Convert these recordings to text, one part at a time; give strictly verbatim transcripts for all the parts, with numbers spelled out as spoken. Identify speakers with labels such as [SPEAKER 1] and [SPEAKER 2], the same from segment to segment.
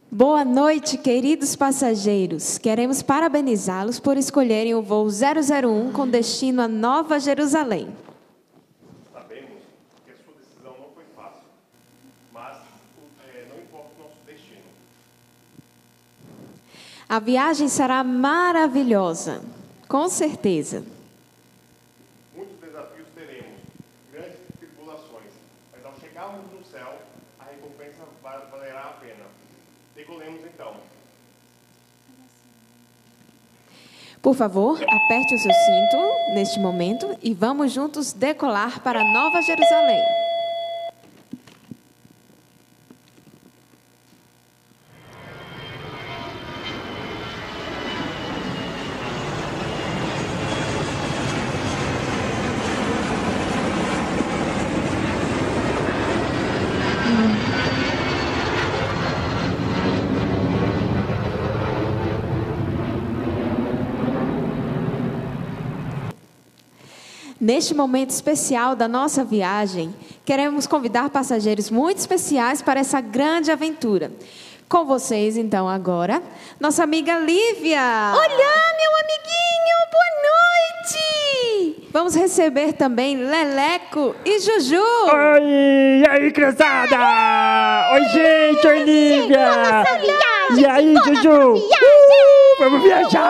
[SPEAKER 1] Boa noite, queridos passageiros. Queremos parabenizá-los por escolherem o voo zero zero um com destino a Nova Jerusalém.
[SPEAKER 2] Sabemos que a sua decisão não foi fácil, mas é, não importa o nosso destino.
[SPEAKER 1] A viagem será maravilhosa, com certeza.
[SPEAKER 2] Muitos desafios teremos, grandes tribulações, mas ao chegarmos no céu, a recompensa valerá a pena. Decolemos então.
[SPEAKER 1] Por favor, aperte o seu cinto neste momento e vamos juntos decolar para Nova Jerusalém. Neste momento especial da nossa viagem, queremos convidar passageiros muito especiais para essa grande aventura. Com vocês, então, agora, nossa amiga Lívia.
[SPEAKER 3] Olá, meu amiguinho, boa noite!
[SPEAKER 1] Vamos receber também Leleco e Juju.
[SPEAKER 4] Oi, e aí, criançada? Oi, gente, oi, Lívia. E aí, Juju? Uh, vamos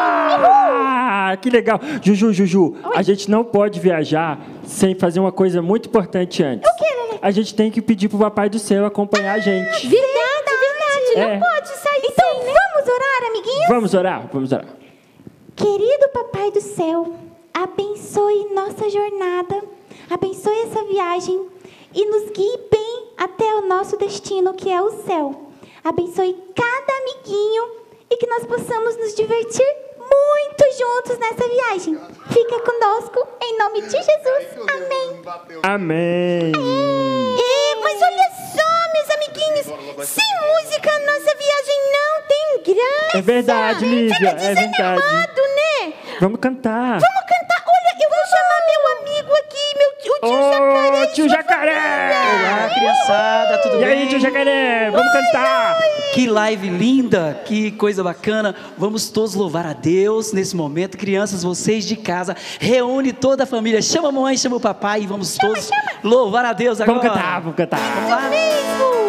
[SPEAKER 4] viajar! Que legal. Juju, Juju,
[SPEAKER 3] Oi.
[SPEAKER 4] A gente não pode viajar sem fazer uma coisa muito importante antes.
[SPEAKER 3] O que, Leleco?
[SPEAKER 4] A gente tem que pedir pro Papai do Céu acompanhar a gente.
[SPEAKER 3] Verdade, verdade,
[SPEAKER 4] É.
[SPEAKER 3] não pode sair então, sem, né? Vamos orar, amiguinhos?
[SPEAKER 4] Vamos orar, vamos orar.
[SPEAKER 3] Querido Papai do Céu, abençoe nossa jornada, abençoe essa viagem e nos guie bem até o nosso destino, que é o céu. Abençoe cada amiguinho e que nós possamos nos divertir muito juntos nessa viagem. Fica conosco, em nome de Jesus. Amém.
[SPEAKER 4] Amém.
[SPEAKER 3] É, mas olha só, meus amiguinhos, sem música a nossa viagem não tem graça.
[SPEAKER 4] É verdade, Lívia,
[SPEAKER 3] Fica
[SPEAKER 4] é verdade.
[SPEAKER 3] desanimado, né?
[SPEAKER 4] Vamos cantar.
[SPEAKER 3] Vamos cantar. Olha, eu vou chamar meu amigo aqui, meu tio, o tio Jacaré.
[SPEAKER 4] Ô, tio Jacaré!
[SPEAKER 5] Olá, criançada, tudo
[SPEAKER 4] E
[SPEAKER 5] bem?
[SPEAKER 4] aí, tio Jacaré? Vamos cantar!
[SPEAKER 5] Que live linda, que coisa bacana. Vamos todos louvar a Deus nesse momento. Crianças, vocês de casa, reúne toda a família. Chama a mamãe, chama o papai e vamos
[SPEAKER 3] Chama,
[SPEAKER 5] todos
[SPEAKER 3] chama.
[SPEAKER 5] louvar a Deus agora.
[SPEAKER 4] Vamos cantar, vamos cantar.
[SPEAKER 5] Vamos lá.
[SPEAKER 3] Mesmo.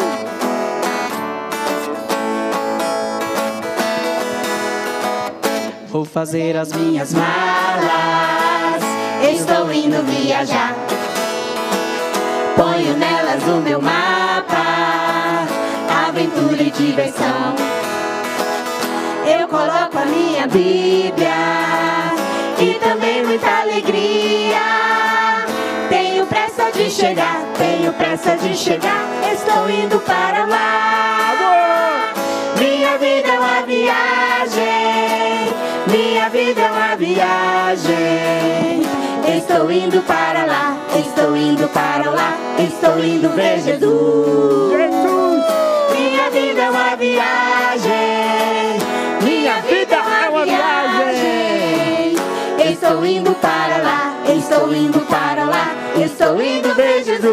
[SPEAKER 5] Vou fazer as minhas malas,
[SPEAKER 3] Estou indo viajar. Ponho nelas o meu mapa, aventura e diversão. Eu coloco a minha Bíblia e também muita alegria. Tenho pressa de chegar, tenho pressa de chegar. Estou indo para lá. Minha vida é uma viagem, minha vida é uma viagem. Estou indo para lá, estou indo para lá, estou indo ver Jesus.
[SPEAKER 4] Jesus!
[SPEAKER 3] Minha vida é uma viagem, minha vida é uma viagem. Estou indo para lá, estou indo para lá, estou indo ver Jesus.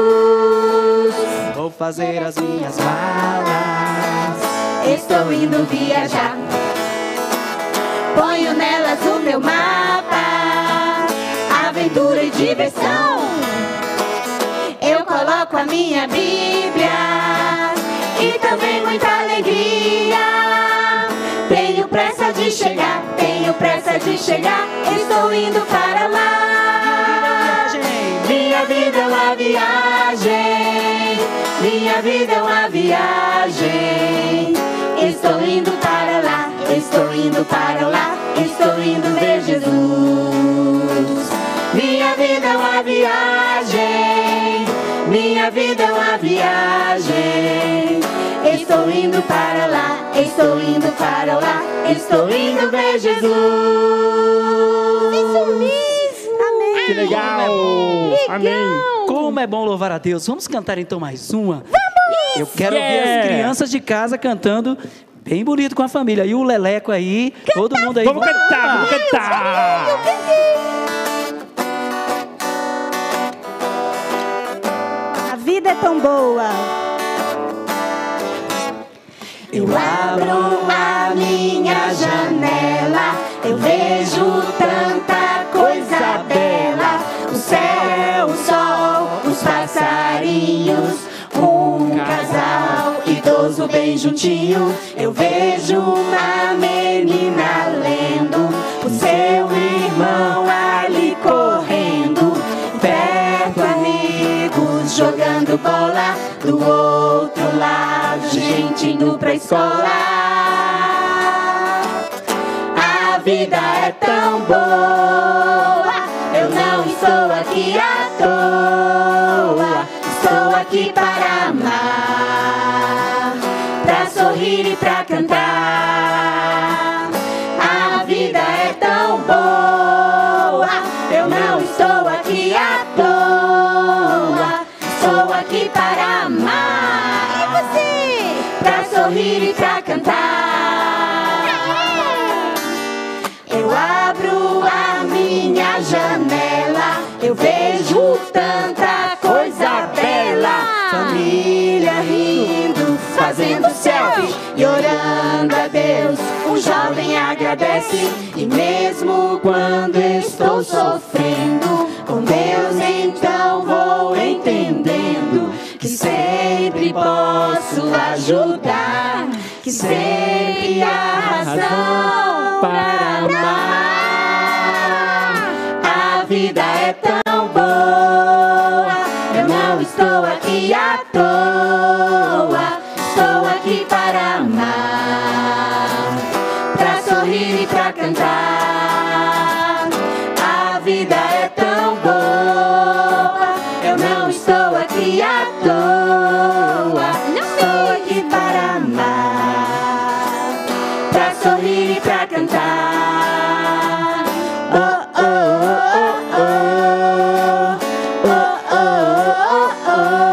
[SPEAKER 5] vou fazer as minhas malas.
[SPEAKER 3] Estou indo viajar. Ponho nelas o meu mapa, aventura e diversão. Eu coloco a minha Bíblia e também muita alegria. Tenho pressa de chegar, tenho pressa de chegar. Estou indo para lá. Minha vida é uma viagem, minha vida é uma viagem. Estou indo para lá, estou indo para lá, estou indo ver Jesus. Minha vida é uma viagem, minha vida é uma viagem. Estou indo para lá, estou indo para lá, estou indo ver Jesus. Isso mesmo! Amém!
[SPEAKER 4] Que legal!
[SPEAKER 3] Legal.
[SPEAKER 4] Amém!
[SPEAKER 5] Como é bom louvar a Deus. Vamos cantar então mais uma?
[SPEAKER 3] Vamos!
[SPEAKER 5] Eu quero
[SPEAKER 4] Yeah.
[SPEAKER 5] ver as crianças de casa cantando bem bonito com a família. E o Leleco aí, todo mundo aí.
[SPEAKER 4] Vamos cantar, vamos cantar!
[SPEAKER 3] Eu cantei! A vida é tão boa. Eu abro a minha janela, eu vejo tanta coisa bela. O céu, o sol, os passarinhos, um casal idoso bem juntinho. Eu vejo uma menina lendo, o seu irmão ali correndo. Perto amigos jogando bola, do outro lado gente indo pra escola. A vida é tão boa, eu não estou aqui à toa. Estou aqui para amar, pra sorrir e pra cantar. A vida é tão boa, eu não estou aqui à toa. Estou aqui para amar, e você? Pra sorrir e pra cantar. Eu abro a minha janela, eu vejo tanta coisa bela. Família rindo, fazendo selfie e orando a Deus. Um jovem agradece, e mesmo quando estou sofrendo, com Deus então vou entendendo que sempre posso ajudar, que sempre há razão para amar. A vida é tão boa, eu não estou aqui à toa. Estou aqui para amar, pra sorrir e pra cantar. A vida é tão boa, eu não estou aqui à toa. Estou aqui para amar, pra sorrir e pra cantar. Oh, oh, oh, oh, oh, oh, oh,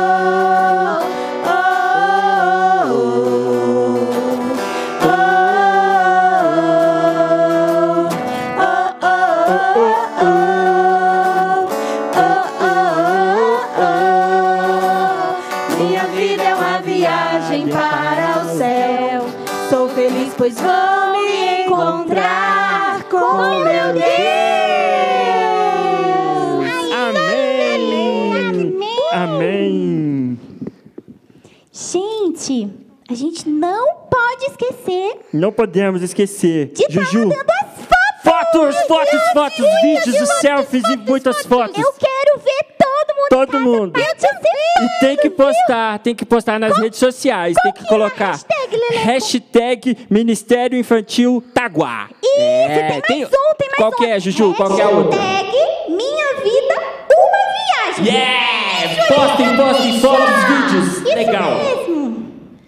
[SPEAKER 3] oh. Minha vida é uma viagem para o céu. Sou feliz pois vou me encontrar com meu Deus.
[SPEAKER 4] Amém. Amém.
[SPEAKER 6] Gente, a gente não pode esquecer
[SPEAKER 4] Não podemos esquecer.
[SPEAKER 6] de estar
[SPEAKER 4] Juju.
[SPEAKER 6] mandando as fotos.
[SPEAKER 4] Fotos, fotos, fotos,
[SPEAKER 6] Minha filha,
[SPEAKER 4] vídeos,
[SPEAKER 6] de
[SPEAKER 4] selfies e muitas fotos.
[SPEAKER 6] Eu quero ver todo mundo
[SPEAKER 4] Todo
[SPEAKER 6] em casa
[SPEAKER 4] mundo.
[SPEAKER 6] participando,
[SPEAKER 4] E tem que
[SPEAKER 6] viu?
[SPEAKER 4] postar, tem que postar nas redes sociais, tem que
[SPEAKER 6] que é a
[SPEAKER 4] colocar
[SPEAKER 6] hashtag, Leleco?
[SPEAKER 4] hashtag Ministério Infantil Taguá.
[SPEAKER 6] Isso,
[SPEAKER 4] É,
[SPEAKER 6] tem mais um, tem mais
[SPEAKER 4] Qual
[SPEAKER 6] um.
[SPEAKER 4] que é, Juju? Qual que é a outra?
[SPEAKER 6] Hashtag Minha Vida, Uma Viagem.
[SPEAKER 4] Yeah! Postem, postem fotos, vídeos.
[SPEAKER 6] Isso
[SPEAKER 4] Legal.
[SPEAKER 6] mesmo.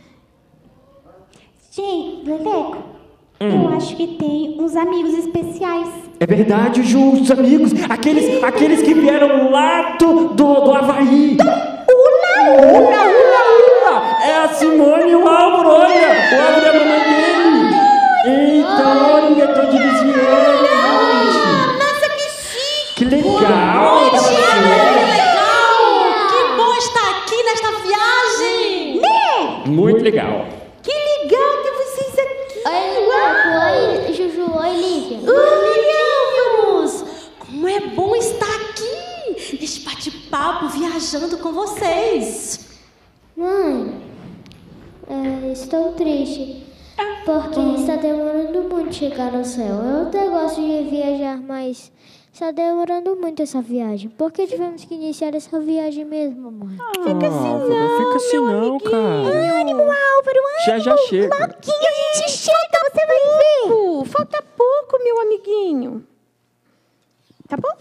[SPEAKER 6] Gente, Leleco,
[SPEAKER 4] Hum.
[SPEAKER 6] eu acho que tem uns amigos especiais.
[SPEAKER 4] É verdade, Ju, os amigos, aqueles, aqueles que vieram lá do, do, do Havaí.
[SPEAKER 6] Ula,
[SPEAKER 4] Ula, ula, ula. É a Simone e o Álvaro, olha. O Álvaro é a mamãe dele. Eita, olha, tô de vizinhança.
[SPEAKER 7] Nossa, que chique!
[SPEAKER 4] Que legal.
[SPEAKER 7] Bom dia, legal! Que bom estar aqui nesta viagem!
[SPEAKER 6] Né?
[SPEAKER 4] Muito legal.
[SPEAKER 7] Que legal ter vocês aqui!
[SPEAKER 8] Oi, Leco. Oi, Juju. Oi, Lívia.
[SPEAKER 7] Amiguinhos! Como é bom estar aqui, neste bate-papo, viajando com vocês!
[SPEAKER 8] Mãe, é, estou triste. Porque está demorando muito chegar ao céu. Eu até gosto de viajar, mas está demorando muito essa viagem. Por que tivemos que iniciar essa viagem mesmo, mãe?
[SPEAKER 4] Fica assim não, não fica assim não, cara.
[SPEAKER 6] Ânimo, Álvaro, ânimo.
[SPEAKER 4] Já já chega.
[SPEAKER 6] Loguinho a gente chega, você vai ver.
[SPEAKER 7] Uh, falta pouco, meu amiguinho!
[SPEAKER 6] Tá bom?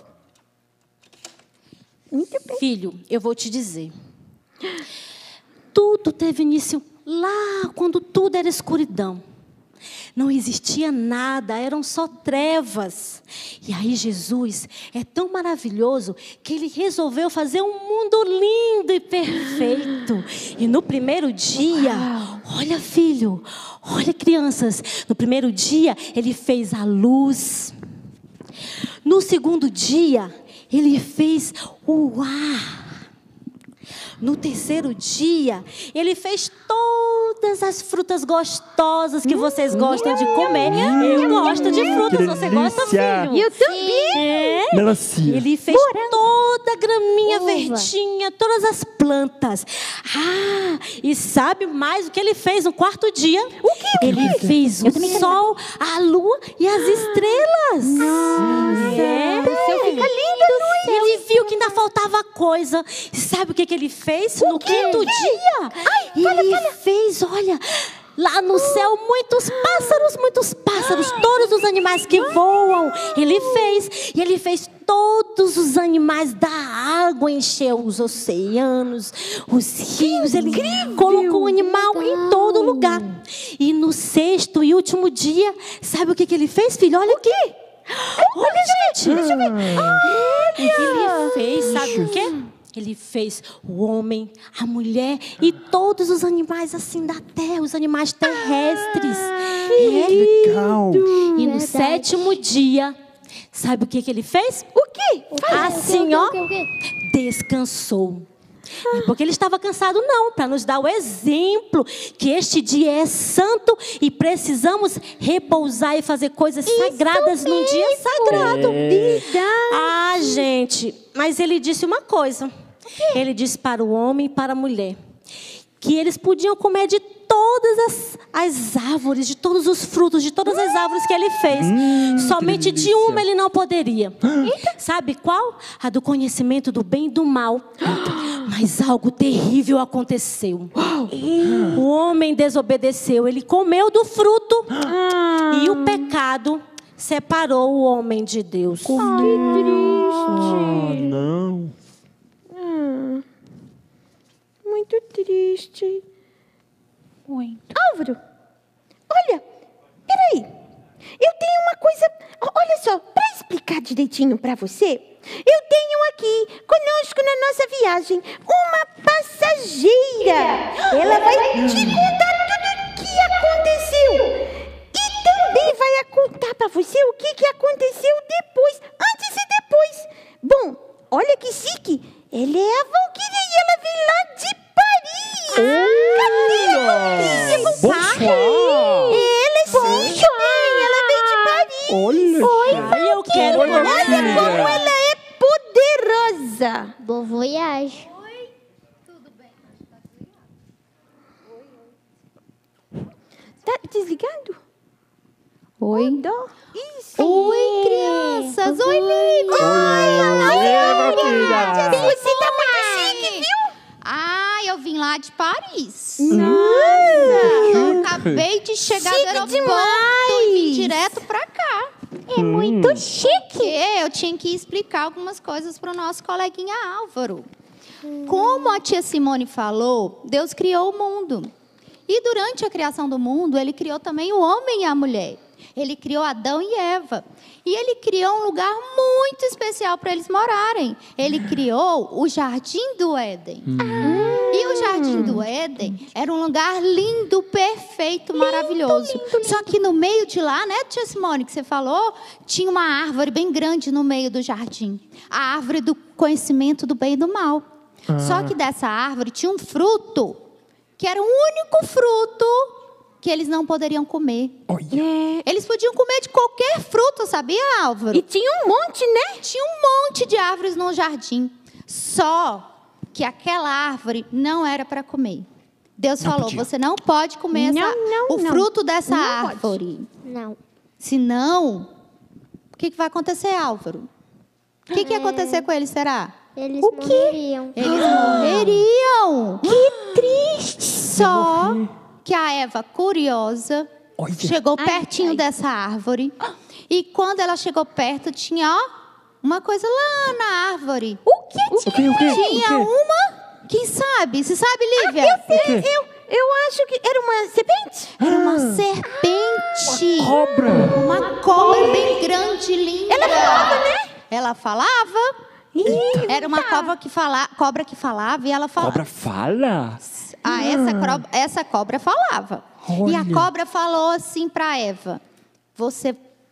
[SPEAKER 6] Muito bem.
[SPEAKER 7] Filho, eu vou te dizer. Tudo teve início lá quando tudo era escuridão. Não existia nada, eram só trevas. E aí Jesus é tão maravilhoso que ele resolveu fazer um mundo lindo e perfeito. E no primeiro dia, olha filho, olha crianças, no primeiro dia ele fez a luz. No segundo dia, ele fez o ar. No terceiro dia, ele fez todas as frutas gostosas que vocês gostam de comer. Eu gosto de frutas,
[SPEAKER 4] que
[SPEAKER 7] você gosta,
[SPEAKER 4] delícia.
[SPEAKER 7] filho?
[SPEAKER 6] Eu também.
[SPEAKER 7] É.
[SPEAKER 4] Melancia.
[SPEAKER 7] Ele fez toda a graminha
[SPEAKER 8] Uva.
[SPEAKER 7] verdinha, todas as plantas. Ah, e sabe mais o que ele fez no quarto dia? O quê? Ele fez o sol, a lua e as estrelas. Nossa, é.
[SPEAKER 6] O céu fica lindo, Luiz.
[SPEAKER 7] Ele viu que ainda faltava coisa. E sabe o que, que ele fez no quinto dia? Ele fez, olha... Lá no céu, muitos pássaros, muitos pássaros, todos os animais que voam, ele fez. E ele fez todos os animais da água, encheu os oceanos, os rios. Ele colocou o animal em todo lugar. E no sexto e último dia, sabe o que, que ele fez, filho? Olha aqui. Olha, gente. Deixa eu ver. Ele fez, sabe o quê? Ele fez o homem, a mulher e todos os animais assim da terra, os animais terrestres. É.
[SPEAKER 4] Legal.
[SPEAKER 7] E no sétimo dia, sabe o que, que ele fez? O quê? Assim, ó, descansou. Não é porque ele estava cansado, não, para nos dar o exemplo que este dia é santo e precisamos repousar e fazer coisas sagradas num dia sagrado. Ah, gente, mas ele disse uma coisa. Ele disse para o homem e para a mulher que eles podiam comer de todas as, as árvores, de todos os frutos, de todas as árvores que ele fez.
[SPEAKER 4] Hum,
[SPEAKER 7] Somente de uma ele não poderia. Sabe qual? A do conhecimento do bem e do mal. Mas algo terrível aconteceu. O homem desobedeceu. Ele comeu do fruto e o pecado separou o homem de Deus.
[SPEAKER 4] Ah, não.
[SPEAKER 6] Muito triste.
[SPEAKER 9] Muito.
[SPEAKER 6] Álvaro, olha, peraí. Eu tenho uma coisa, ó, olha só, para explicar direitinho para você, eu tenho aqui conosco na nossa viagem uma passageira. Ela vai te contar tudo o que aconteceu. E também vai contar para você o que, que aconteceu depois, antes e depois. Bom, olha que chique. Ela é a Valquíria e ela vem lá de Paris. Cadê a Valquíria?
[SPEAKER 4] Bonsoir.
[SPEAKER 6] Ela é chique, ela vem de Paris.
[SPEAKER 4] Olha.
[SPEAKER 7] Oi, Ai, eu quero
[SPEAKER 4] Oi,
[SPEAKER 6] Olha
[SPEAKER 4] filha.
[SPEAKER 6] como ela é poderosa.
[SPEAKER 8] Boa viagem.
[SPEAKER 6] Tá desligado?
[SPEAKER 9] Oi.
[SPEAKER 6] Dó. Isso.
[SPEAKER 9] Oi, crianças. Oi, Lívia.
[SPEAKER 6] Você tá muito chique, viu?
[SPEAKER 9] Ah, eu vim lá de Paris.
[SPEAKER 6] Nossa.
[SPEAKER 9] Eu acabei de chegar
[SPEAKER 6] Chique
[SPEAKER 9] do aeroporto
[SPEAKER 6] demais.
[SPEAKER 9] e vim direto pra cá.
[SPEAKER 6] É muito chique.
[SPEAKER 9] Porque eu tinha que explicar algumas coisas para o nosso coleguinha Álvaro. Como a tia Simone falou, Deus criou o mundo. E durante a criação do mundo, Ele criou também o homem e a mulher. Ele criou Adão e Eva. E Ele criou um lugar muito especial para eles morarem. Ele criou o Jardim do Éden. E o Jardim do Éden era um lugar lindo, perfeito, maravilhoso.
[SPEAKER 6] lindo, lindo.
[SPEAKER 9] Só que no meio de lá, né, tia Simone, que você falou, tinha uma árvore bem grande no meio do jardim. A árvore do conhecimento do bem e do mal. Só que dessa árvore tinha um fruto, que era o único fruto que eles não poderiam comer.
[SPEAKER 4] Olha.
[SPEAKER 9] Eles podiam comer de qualquer fruta, sabia, Álvaro?
[SPEAKER 6] E tinha um monte, né?
[SPEAKER 9] Tinha um monte de árvores no jardim. Só que aquela árvore não era para comer. Deus
[SPEAKER 4] Não
[SPEAKER 9] falou,
[SPEAKER 4] podia.
[SPEAKER 9] você não pode comer
[SPEAKER 6] Não,
[SPEAKER 9] essa,
[SPEAKER 6] não,
[SPEAKER 9] o
[SPEAKER 6] não.
[SPEAKER 9] fruto dessa
[SPEAKER 6] Não pode.
[SPEAKER 9] árvore.
[SPEAKER 8] Não.
[SPEAKER 9] Senão, o que, que vai acontecer, Álvaro? O que, que ia acontecer com eles, será?
[SPEAKER 8] Eles
[SPEAKER 6] O quê?
[SPEAKER 8] morreriam.
[SPEAKER 9] Eles morreriam.
[SPEAKER 6] Que triste.
[SPEAKER 9] Só que a Eva, curiosa,
[SPEAKER 4] Olha.
[SPEAKER 9] chegou
[SPEAKER 6] Ai,
[SPEAKER 9] pertinho
[SPEAKER 6] ai.
[SPEAKER 9] dessa árvore. E quando ela chegou perto, tinha, ó, uma coisa lá na árvore.
[SPEAKER 6] O que
[SPEAKER 4] O quê? O quê?
[SPEAKER 9] Tinha
[SPEAKER 4] O quê?
[SPEAKER 9] uma... Quem sabe? Você sabe, Lívia?
[SPEAKER 6] Eu sei, eu, eu acho que era uma serpente.
[SPEAKER 9] Era uma serpente.
[SPEAKER 4] Cobra.
[SPEAKER 9] Uma cobra bem grande, linda.
[SPEAKER 6] Ela falava, né?
[SPEAKER 9] Ela falava. Era uma cobra que, fala... cobra que falava e ela falava.
[SPEAKER 4] Cobra fala?
[SPEAKER 9] Ah, essa, cobra, essa cobra falava. E a
[SPEAKER 4] Olha.
[SPEAKER 9] cobra falou assim para Eva: você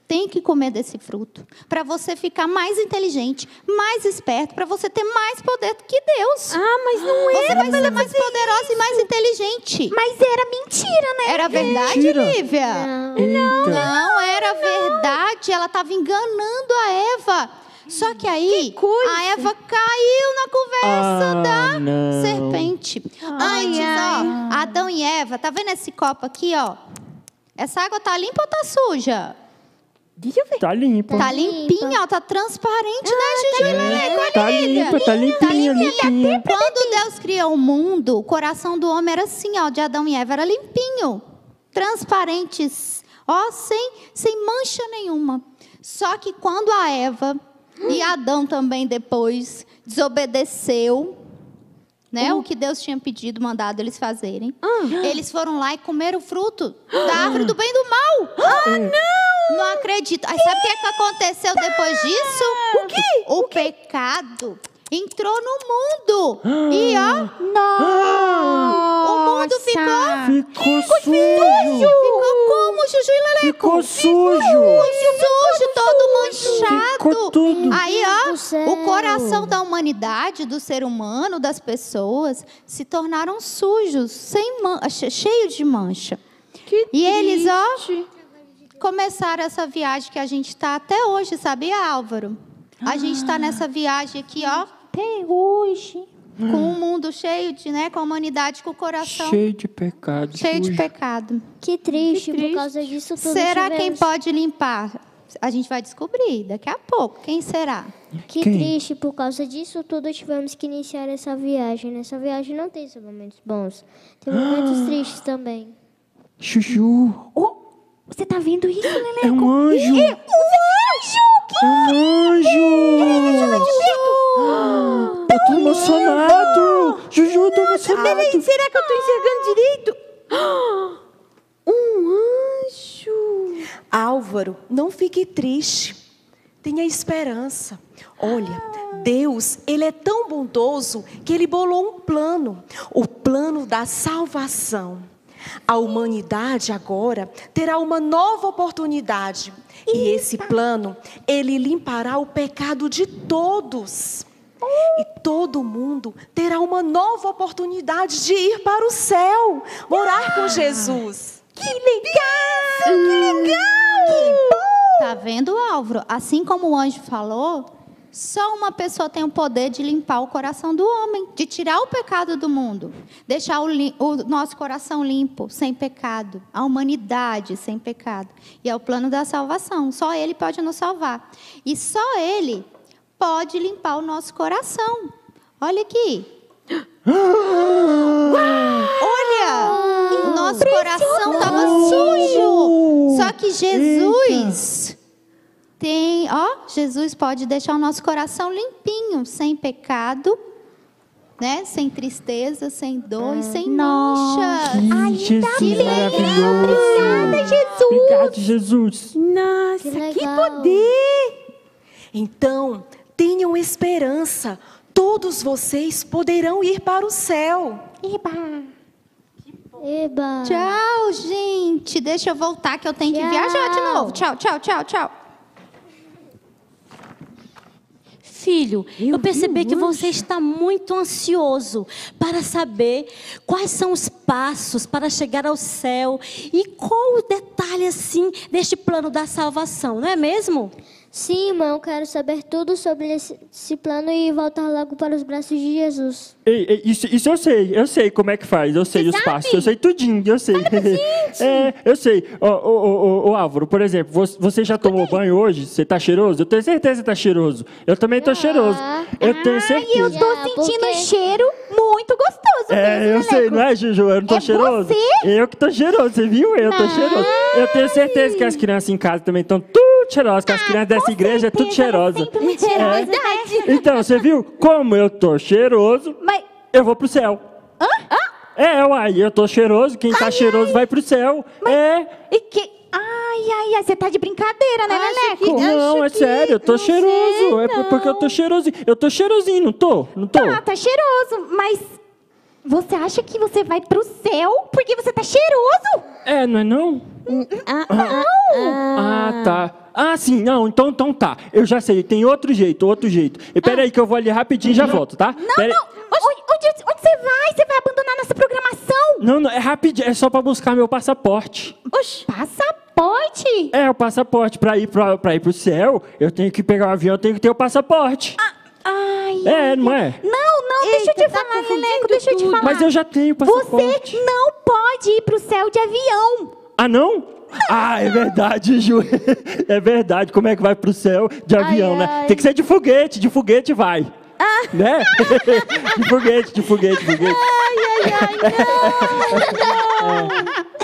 [SPEAKER 9] tem que comer desse fruto. Para você ficar mais inteligente, mais esperto, para você ter mais poder do que Deus.
[SPEAKER 6] Ah, mas não
[SPEAKER 9] Você
[SPEAKER 6] era
[SPEAKER 9] vai
[SPEAKER 6] pra
[SPEAKER 9] ser mais
[SPEAKER 6] fazer
[SPEAKER 9] poderosa e mais inteligente.
[SPEAKER 6] Mas era mentira, né?
[SPEAKER 9] Era verdade,
[SPEAKER 4] Mentira.
[SPEAKER 9] Lívia?
[SPEAKER 4] Eita.
[SPEAKER 9] Não, era verdade. Ela estava enganando a Eva. Só que aí,
[SPEAKER 6] Que coisa.
[SPEAKER 9] a Eva caiu na conversa
[SPEAKER 4] Ah,
[SPEAKER 9] da
[SPEAKER 4] não.
[SPEAKER 9] serpente.
[SPEAKER 6] Ai,
[SPEAKER 9] Antes,
[SPEAKER 6] ai.
[SPEAKER 9] ó, Adão e Eva, tá vendo esse copo aqui, ó? Essa água tá limpa ou tá suja?
[SPEAKER 6] Deixa eu ver.
[SPEAKER 4] Tá limpo.
[SPEAKER 9] Tá limpinha, ó, tá transparente, né, Gigi?
[SPEAKER 4] É, tá limpa, tá limpinha, limpinha.
[SPEAKER 9] Quando Deus criou o mundo, o coração do homem era assim, ó, de Adão e Eva, era limpinho, transparentes, ó, sem, sem mancha nenhuma. Só que quando a Eva e Adão também depois desobedeceu, né, o que Deus tinha pedido, mandado eles fazerem, eles foram lá e comeram o fruto da árvore do bem e do mal.
[SPEAKER 6] Ah, não!
[SPEAKER 9] Não acredito. Aí sabe o que, é que aconteceu depois disso?
[SPEAKER 6] O quê?
[SPEAKER 9] O pecado entrou no mundo. E ó,
[SPEAKER 6] Nossa!
[SPEAKER 9] o mundo ficou...
[SPEAKER 4] Ficou sujo.
[SPEAKER 9] Ficou como, Juju e Leleco?
[SPEAKER 4] Ficou sujo.
[SPEAKER 9] Sujo, todo manchado.
[SPEAKER 4] Ficou tudo.
[SPEAKER 9] Aí,
[SPEAKER 8] do
[SPEAKER 9] ó,
[SPEAKER 8] céu.
[SPEAKER 9] o coração da humanidade, do ser humano, das pessoas, se tornaram sujos, sem man... che- cheios de mancha.
[SPEAKER 6] Que
[SPEAKER 9] E eles, ó,
[SPEAKER 6] triste.
[SPEAKER 9] começaram essa viagem que a gente está até hoje, sabia, Álvaro? A gente está nessa viagem aqui, ó,
[SPEAKER 6] Até hoje.
[SPEAKER 9] com um mundo cheio de, né, com a humanidade, com o coração
[SPEAKER 4] Cheio de pecado.
[SPEAKER 9] cheio de
[SPEAKER 4] sujo.
[SPEAKER 9] pecado.
[SPEAKER 8] Que triste,
[SPEAKER 6] Que triste.
[SPEAKER 8] por causa disso tudo.
[SPEAKER 9] Será quem
[SPEAKER 8] tivemos...
[SPEAKER 9] pode limpar? A gente vai descobrir daqui a pouco. Quem será?
[SPEAKER 8] Que
[SPEAKER 4] Quem?
[SPEAKER 8] triste, por causa disso tudo tivemos que iniciar essa viagem. Nessa viagem não tem só momentos bons. Tem momentos tristes também.
[SPEAKER 4] Chuchu.
[SPEAKER 6] Oh, você tá vendo isso, Leleco?
[SPEAKER 4] É um anjo.
[SPEAKER 6] É,
[SPEAKER 4] É um anjo. Eu tô emocionado. Juju, eu tô emocionado.
[SPEAKER 6] Peraí, será que eu tô enxergando direito? Um anjo.
[SPEAKER 10] Álvaro, não fique triste. Tenha esperança. Olha, Deus, Ele é tão bondoso que Ele bolou um plano. O plano da salvação. A humanidade agora terá uma nova oportunidade. E esse plano, Ele limpará o pecado de todos. E todo mundo terá uma nova oportunidade de ir para o céu, morar com Jesus.
[SPEAKER 6] Que legal! Que legal! Que bom!
[SPEAKER 9] Tá vendo, Álvaro? Assim como o anjo falou, só uma pessoa tem o poder de limpar o coração do homem, de tirar o pecado do mundo, deixar o, li- o nosso coração limpo, sem pecado, a humanidade sem pecado. E é o plano da salvação. Só Ele pode nos salvar. E só Ele pode limpar o nosso coração. Olha aqui. Olha! O nosso coração estava sujo. Só que Jesus tem, ó, Jesus pode deixar o nosso coração limpinho, sem pecado, né? Sem tristeza, sem dor e sem mancha.
[SPEAKER 4] Que Jesus maravilhoso.
[SPEAKER 6] Obrigada, Jesus.
[SPEAKER 4] Obrigado, Jesus.
[SPEAKER 6] Nossa,
[SPEAKER 8] Que
[SPEAKER 6] que,
[SPEAKER 8] legal.
[SPEAKER 6] poder!
[SPEAKER 10] Então, tenham esperança. Todos vocês poderão ir para o céu.
[SPEAKER 6] Eba.
[SPEAKER 8] Eba.
[SPEAKER 9] Tchau, gente. Deixa eu voltar que eu tenho que
[SPEAKER 8] Tchau.
[SPEAKER 9] viajar de novo. Tchau, tchau, tchau, tchau.
[SPEAKER 7] Filho, eu, percebi
[SPEAKER 6] vi um
[SPEAKER 7] que
[SPEAKER 6] anjo.
[SPEAKER 7] você está muito ansioso para saber quais são os passos para chegar ao céu e qual o detalhe assim deste plano da salvação, não é mesmo?
[SPEAKER 8] Sim, irmão, eu quero saber tudo sobre esse, esse plano e voltar logo para os braços de Jesus.
[SPEAKER 4] Ei, ei, isso, isso eu sei, eu sei como é que faz, eu sei
[SPEAKER 6] Você
[SPEAKER 4] os
[SPEAKER 6] sabe?
[SPEAKER 4] passos, eu sei tudinho, eu sei. É, eu sei. Ô, ô, ô, ô, ô, Álvaro, por exemplo, você, você já tomou banho hoje? Você tá cheiroso? Eu tenho certeza que tá cheiroso. Eu também tô cheiroso. Eu tenho
[SPEAKER 6] Ai, eu
[SPEAKER 4] certeza.
[SPEAKER 6] tô
[SPEAKER 8] Já,
[SPEAKER 6] sentindo
[SPEAKER 8] porque-
[SPEAKER 6] um cheiro muito gostoso
[SPEAKER 4] É,
[SPEAKER 6] mesmo,
[SPEAKER 4] eu sei,
[SPEAKER 6] Leleco.
[SPEAKER 4] não é, Juju? Eu não tô
[SPEAKER 6] É
[SPEAKER 4] cheiroso?
[SPEAKER 6] você?
[SPEAKER 4] Eu que tô cheiroso, você viu? Eu tô
[SPEAKER 6] Ai.
[SPEAKER 4] cheiroso. Eu tenho certeza que as crianças em casa também estão tudo cheirosas, que as crianças dessa igreja é tudo cheirosa.
[SPEAKER 6] Sempre muito cheirosa,
[SPEAKER 4] É.
[SPEAKER 6] né?
[SPEAKER 4] Então, você viu? Como eu tô cheiroso,
[SPEAKER 6] Mas,
[SPEAKER 4] eu vou pro céu. É, uai, eu tô cheiroso, quem tá cheiroso vai pro céu. É.
[SPEAKER 6] e que... Ai, ai, ai, você tá de brincadeira, né,
[SPEAKER 10] Acho
[SPEAKER 6] Leleco?
[SPEAKER 4] Não, é sério, eu tô cheiroso. É por- porque eu tô cheirosinho. Eu tô cheirosinho, não tô? Não tô?
[SPEAKER 6] Tá, tá cheiroso, mas... Você acha que você vai pro céu porque você tá cheiroso?
[SPEAKER 4] É, não é não?
[SPEAKER 6] Ah, não.
[SPEAKER 4] Ah, tá. Ah, sim, não, então, então tá. Eu já sei, tem outro jeito, outro jeito. Espera ah. aí que eu vou ali rapidinho e já volto, tá?
[SPEAKER 6] Não,
[SPEAKER 4] Pera
[SPEAKER 6] não. Onde, onde, onde você vai? Você vai abandonar nossa programação?
[SPEAKER 4] Não, não, é rapidinho, é só pra buscar meu passaporte.
[SPEAKER 6] Oxi. Passaporte?
[SPEAKER 4] É, o passaporte. Pra ir, pra, pra ir pro céu, eu tenho que pegar o avião, eu tenho que ter o passaporte.
[SPEAKER 6] Ah, ai,
[SPEAKER 4] é, não é?
[SPEAKER 6] Não, não, Eita, deixa eu te tá falar, Leleco, deixa eu te falar.
[SPEAKER 4] Mas eu já tenho passaporte.
[SPEAKER 6] Você não pode ir pro céu de avião.
[SPEAKER 4] Ah, não? Ah, é verdade, Ju. É verdade. Como é que vai pro céu de avião, ai, né? Ai. Tem que ser de foguete, de foguete vai. Ah. Né? De foguete, de foguete, de foguete.
[SPEAKER 6] Ai, ai, ai,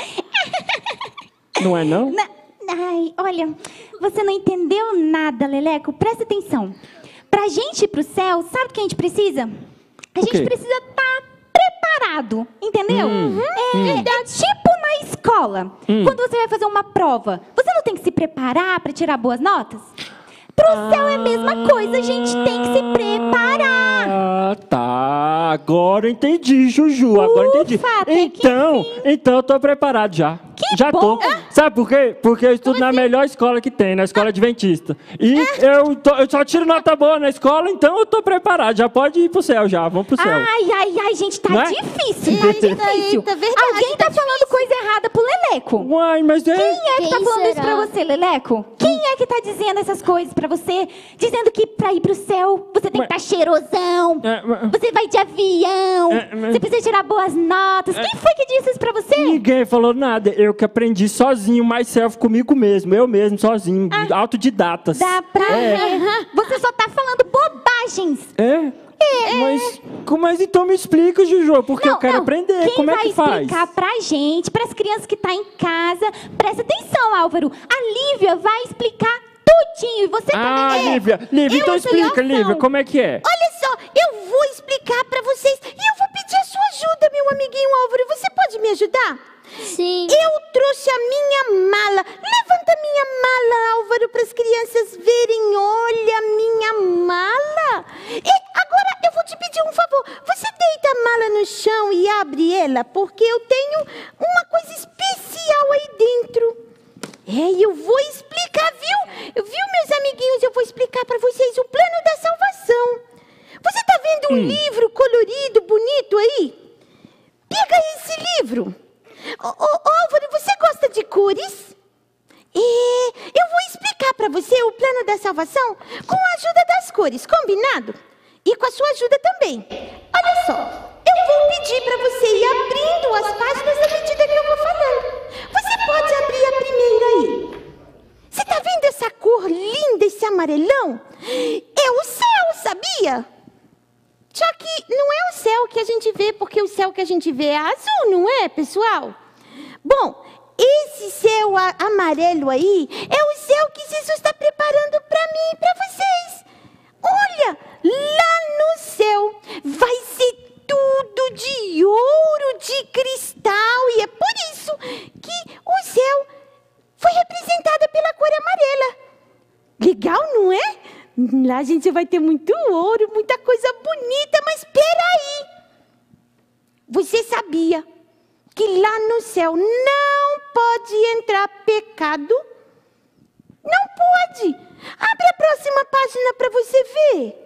[SPEAKER 4] não. Não é, não?
[SPEAKER 6] Na, ai, olha, você não entendeu nada, Leleco. Presta atenção. Pra gente ir pro céu, sabe o que a gente precisa? A gente precisa estar preparado, entendeu? Hum, é, hum. é tipo na escola. Hum. Quando você vai fazer uma prova, você não tem que se preparar para tirar boas notas? Pro ah, céu é a mesma coisa, a gente tem que se preparar.
[SPEAKER 4] Ah, tá. Agora eu entendi, Juju. Agora eu entendi. Então, então eu tô preparado já.
[SPEAKER 6] Que
[SPEAKER 4] já
[SPEAKER 6] bom.
[SPEAKER 4] tô. Sabe por quê? Porque eu estudo Como na assim? melhor escola que tem, na escola ah. adventista. E eu, tô, eu só tiro nota boa na escola, então eu tô preparado. Já pode ir pro céu já. Vamos pro céu.
[SPEAKER 6] Ai, ai, ai, gente, tá é? difícil. Tá difícil.
[SPEAKER 10] Eita, verdade,
[SPEAKER 6] Alguém tá, tá falando coisa errada pro Leleco.
[SPEAKER 4] Uai, mas é...
[SPEAKER 6] Quem é que
[SPEAKER 8] Quem
[SPEAKER 6] tá falando
[SPEAKER 8] será?
[SPEAKER 6] isso pra você, Leleco? Quem é que tá dizendo essas coisas pra você? Dizendo que pra ir pro céu, você tem mas... que estar cheirosão. É, mas... Você vai de avião. É, mas... Você precisa tirar boas notas. É... Quem foi que disse isso pra você?
[SPEAKER 4] Ninguém falou nada. Eu que aprendi sozinho, mais self comigo mesmo. Eu mesmo, sozinho. Ah, autodidatas.
[SPEAKER 6] Dá pra
[SPEAKER 4] é.
[SPEAKER 6] ver. Você só tá falando bobagens.
[SPEAKER 4] É? É. Mas, mas então me explica, Juju, porque não, eu quero não. aprender.
[SPEAKER 6] Quem
[SPEAKER 4] Como é que faz?
[SPEAKER 6] Quem vai explicar pra gente, pras crianças que tá em casa, presta atenção, Álvaro. A Lívia vai explicar tudinho. E você
[SPEAKER 4] ah,
[SPEAKER 6] também.
[SPEAKER 4] Ah, Lívia. Lívia, então explica, Lívia, como é que é?
[SPEAKER 6] Olha só, eu vou explicar pra vocês. E eu vou pedir a sua ajuda, meu amiguinho Álvaro. Você pode me ajudar?
[SPEAKER 8] Sim.
[SPEAKER 6] Eu trouxe a minha mala. Levanta a minha mala, Álvaro, para as crianças verem. Olha a minha mala. E agora eu vou te pedir um favor. Você deita a mala no chão e abre ela, porque eu tenho uma coisa especial aí dentro. É, eu vou explicar, viu? Viu, meus amiguinhos? Eu vou explicar para vocês o plano da salvação. Você está vendo um hum. livro colorido, bonito aí? Pega esse livro. Ô, ô, Álvaro, você gosta de cores? É, eu vou explicar para você o plano da salvação com a ajuda das cores, combinado? E com a sua ajuda também. Olha só, eu vou pedir para você ir abrindo as páginas à medida que eu vou falando. Você pode abrir a primeira aí. Você tá vendo essa cor linda, esse amarelão? É o céu, sabia? Só que não é o céu que a gente vê, porque o céu que a gente vê é azul, não é, pessoal? Bom, esse céu amarelo aí é o céu que Jesus está preparando para mim e para vocês. Olha, lá no céu vai ser tudo de ouro, de cristal, e é por isso que o céu foi representado pela cor amarela. Legal, não é? Lá a gente vai ter muito ouro, muita coisa bonita, mas espera aí. Você sabia que lá no céu não pode entrar pecado? Não pode. Abre a próxima página para você ver.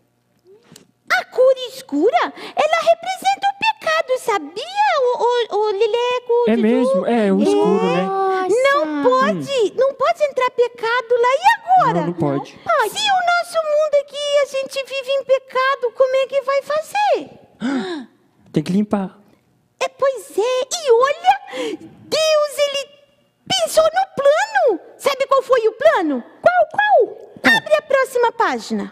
[SPEAKER 6] A cor escura, ela representa o pecado, sabia, o, o, o Leleco?
[SPEAKER 4] É mesmo, é o escuro,
[SPEAKER 6] é.
[SPEAKER 4] né?
[SPEAKER 6] Não pode, hum. não pode entrar pecado lá. E agora?
[SPEAKER 4] Não, não pode.
[SPEAKER 6] Não pode. Se o nosso mundo aqui, a gente vive em pecado, como é que vai fazer?
[SPEAKER 4] Tem que limpar.
[SPEAKER 6] É, pois é, e olha, Deus, ele pensou no plano. Sabe qual foi o plano? Qual, qual? Abre a próxima página.